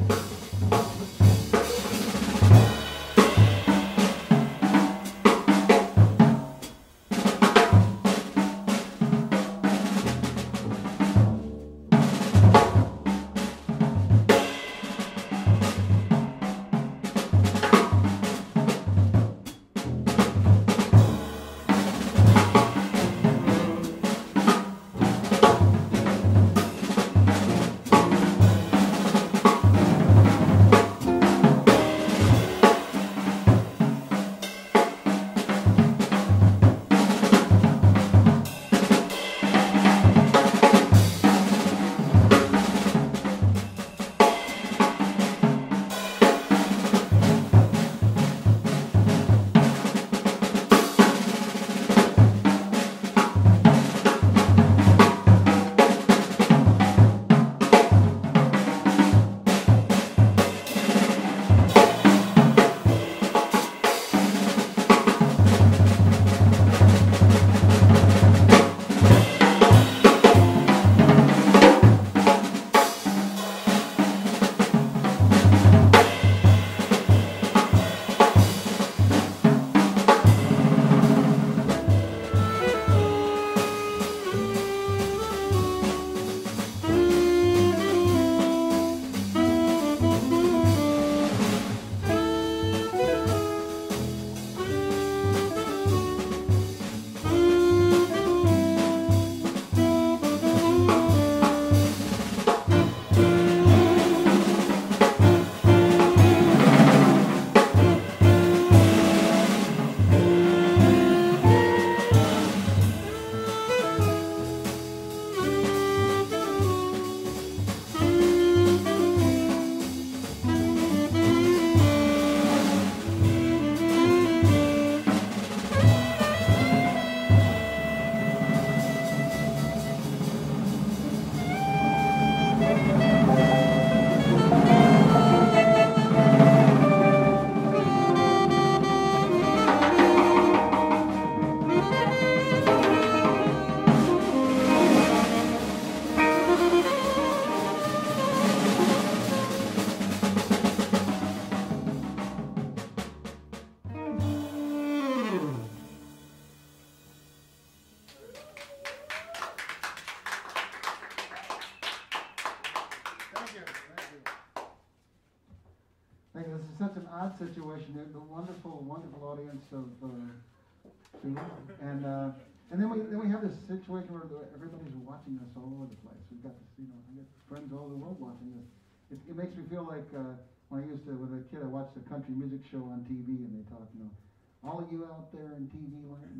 Thank you. This is such an odd situation. The wonderful, wonderful audience of two, and then we have this situation where everybody's watching us all over the place. We've got this, I get friends all over the world watching this. It makes me feel like when I used to, when I was a kid, I watched a country music show on TV, and they talk, all of you out there in TV land.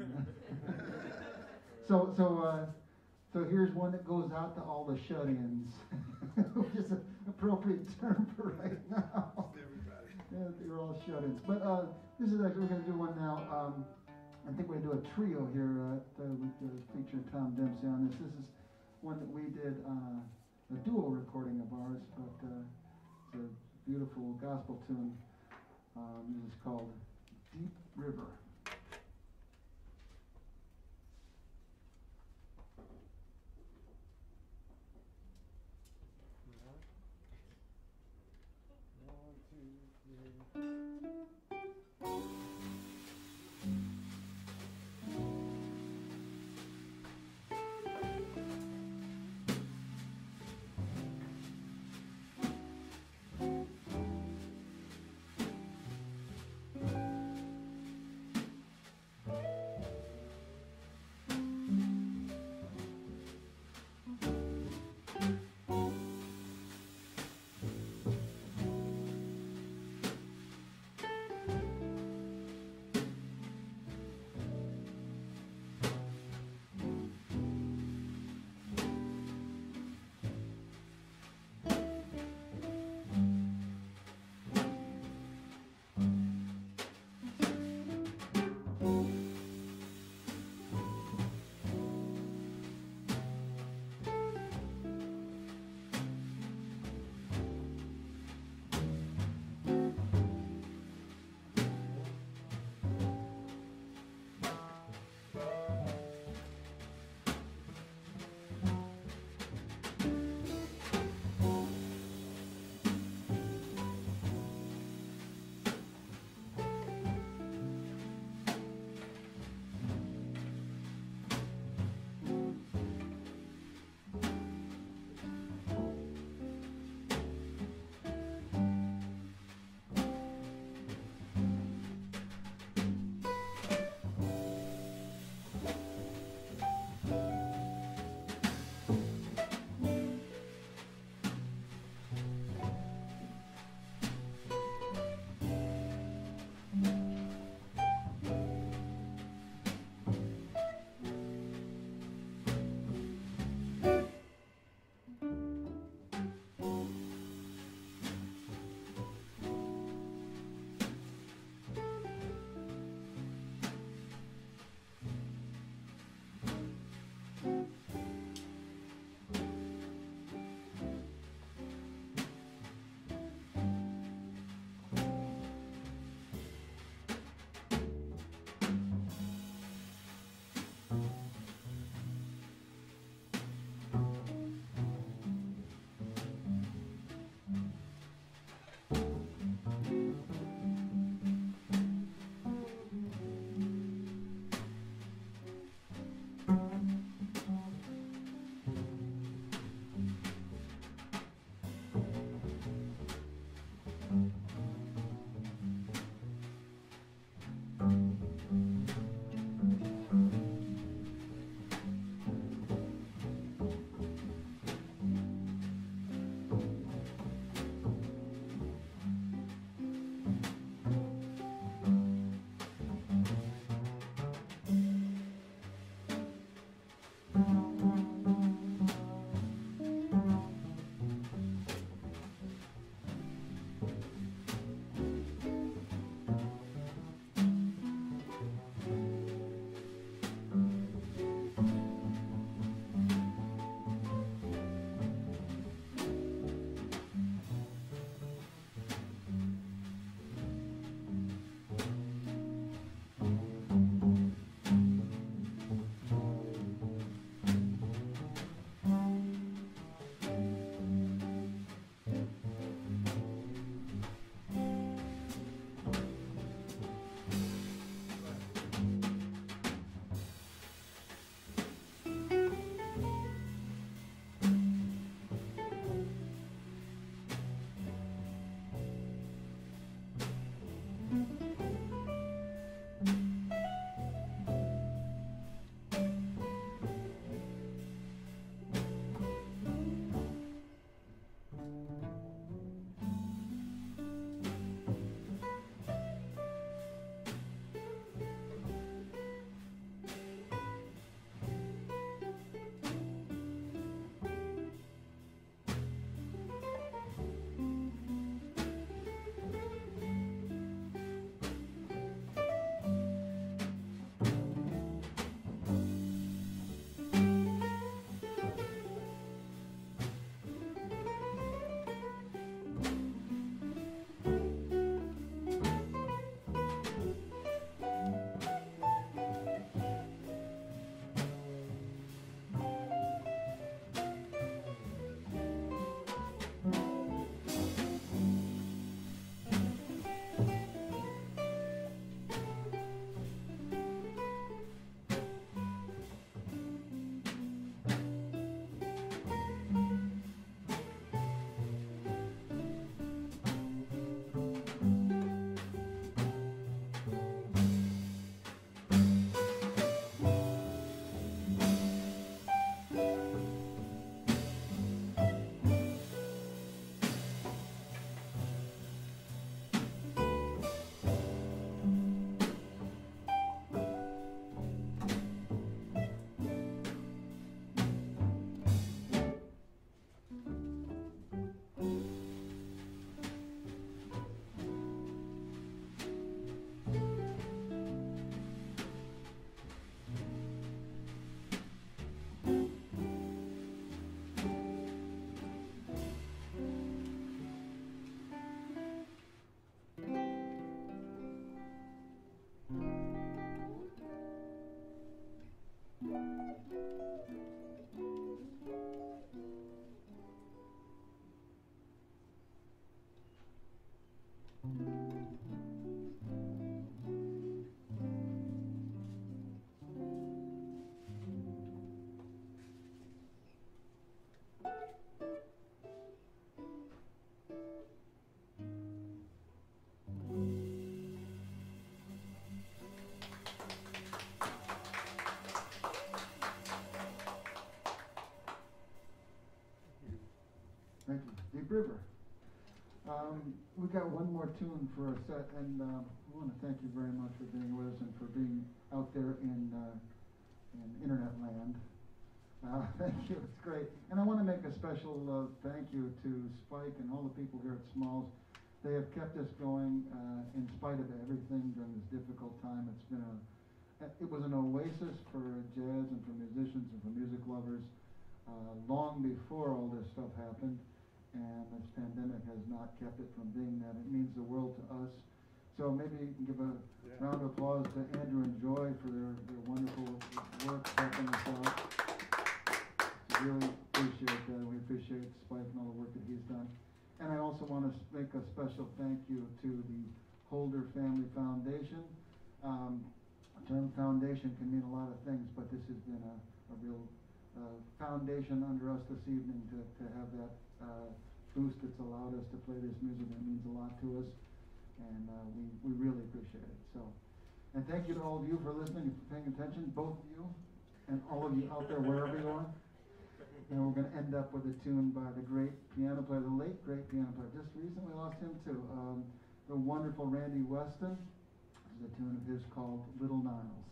So here's one that goes out to all the shut-ins, which is an appropriate term for right now. Yeah, they're all shut-ins. But this is actually, we're going to do one now. I think we're going to do a trio here with feature Tom Dempsey on this. This is one that we did a duo recording of ours, but it's a beautiful gospel tune. This is called Deep River. Deep River. We got one more tune for our set, and we want to thank you very much for being with us and for being out there in internet land. Thank you, it's great. And I want to make a special thank you to Spike and all the people here at Smalls. They have kept us going in spite of everything during this difficult time. It was an oasis for jazz and for musicians and for music lovers long before all this stuff happened. And this pandemic has not kept it from being that. It means the world to us. So maybe you can give a round of applause to Andrew and Joy for their wonderful work helping us out. We really appreciate that. We appreciate Spike and all the work that he's done. And I also want to make a special thank you to the Holder Family Foundation. The term foundation can mean a lot of things, but this has been a real foundation under us this evening to have that boost that's allowed us to play this music. It means a lot to us, and we really appreciate it. So, and thank you to all of you for listening and for paying attention, both of you and all of you out there wherever you are. And we're going to end up with a tune by the great piano player, the late great piano player. Just recently lost him too. The wonderful Randy Weston. This is a tune of his called Little Niles.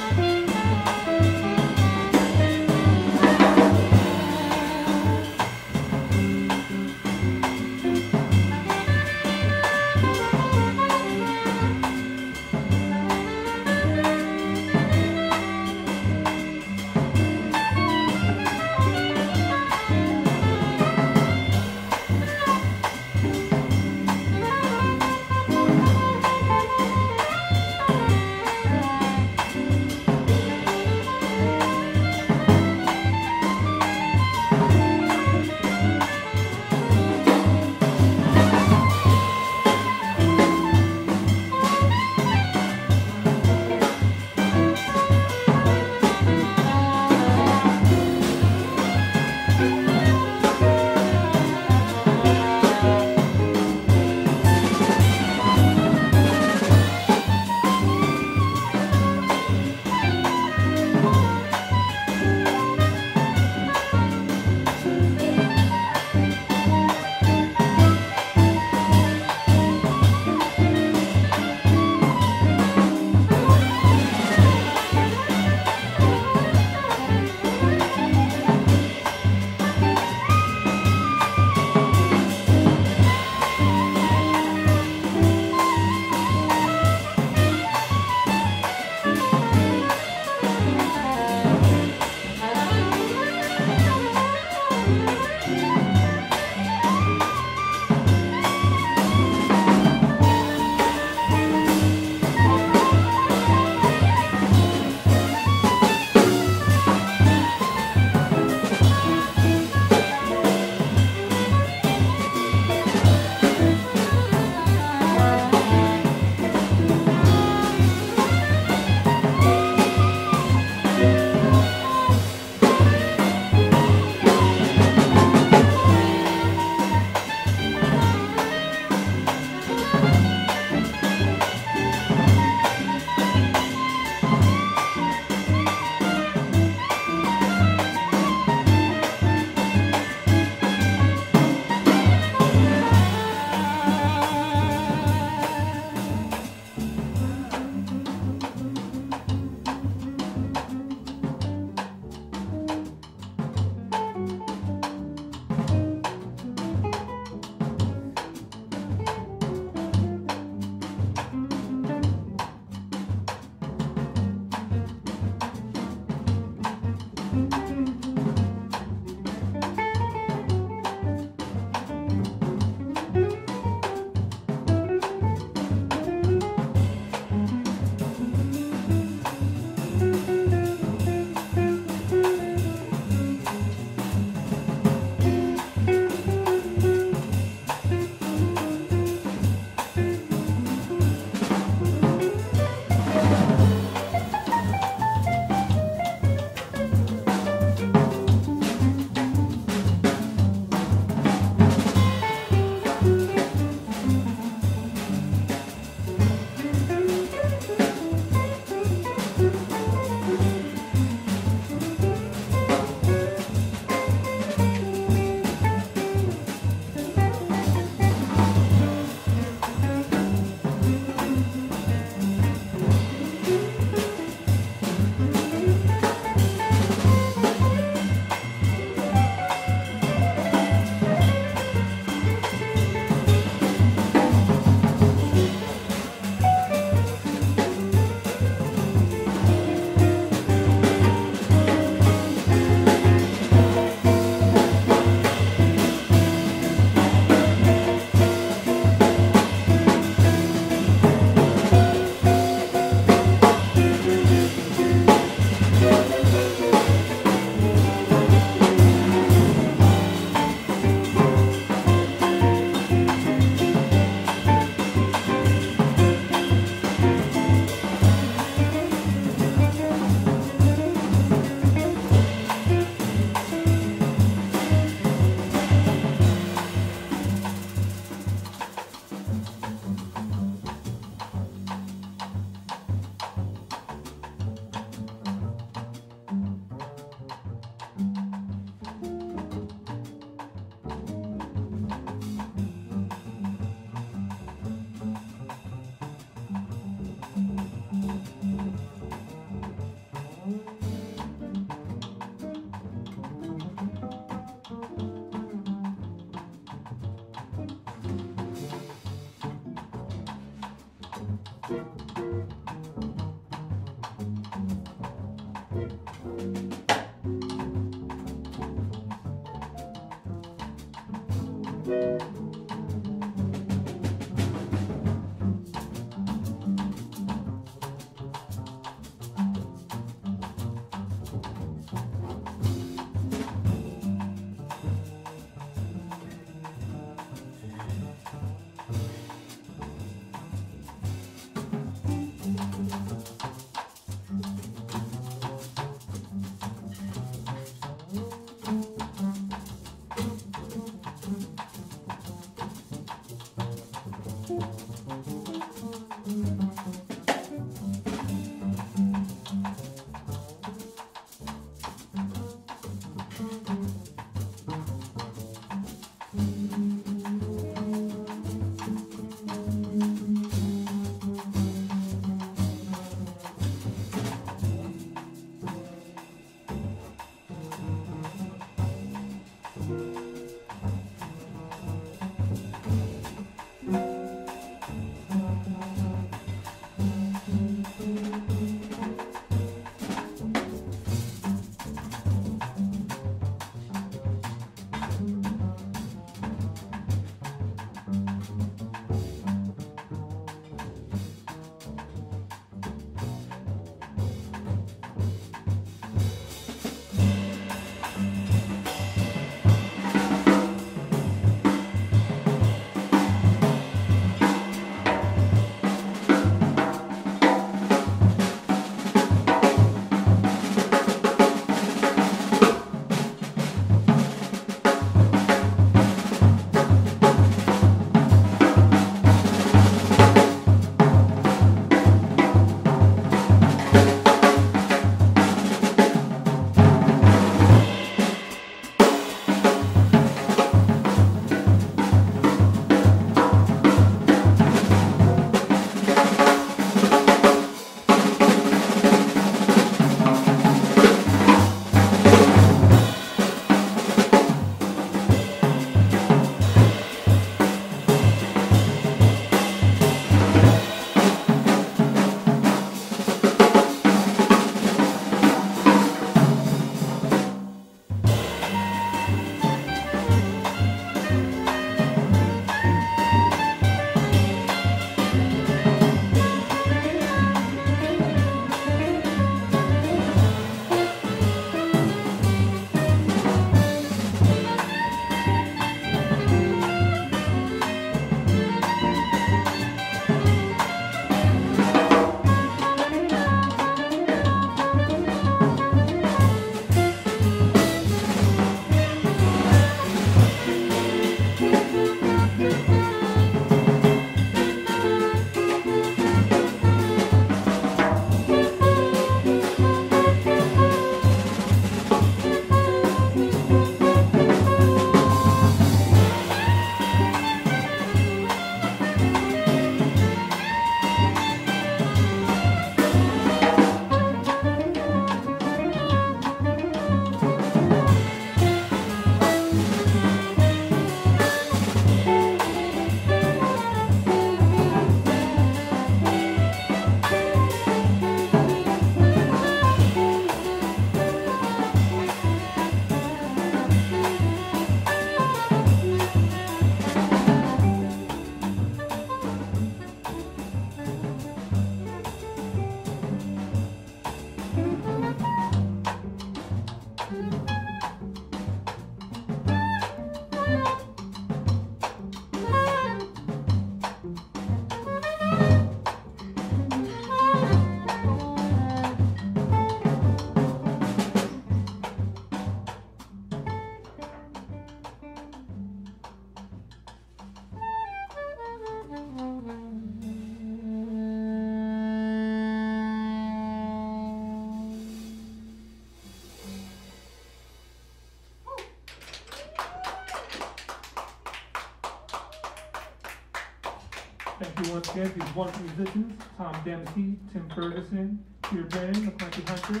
Thank you once again to these wonderful musicians, Tom Dempsey, Tim Ferguson, Peter Brainin, McClenty Hunter.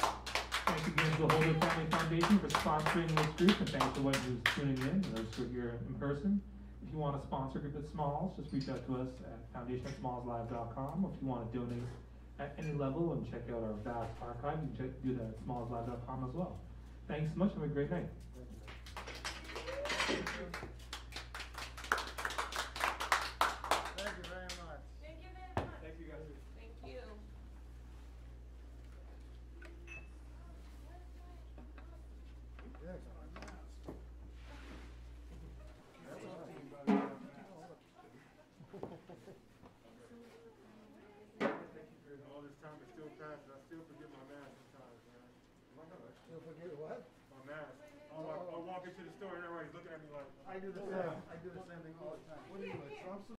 Thanks again to the Holder Family Foundation for sponsoring this group, and thanks to everyone who's tuning in and those who are here in person. If you want to sponsor Group at Smalls, just reach out to us at foundationsmallslive.com. Or if you want to donate at any level and check out our vast archive, you can do that at smallslive.com as well. Thanks so much. Have a great night. Thank you very much. Thank you very much. Thank you guys. Thank you. Yes. All this time it still passes. I still forget my mask sometimes, man. You'll forget what? My mask. I'll walk into the store and everybody's looking at me like. I do the same. I do the same thing all the time. What are you, a Trump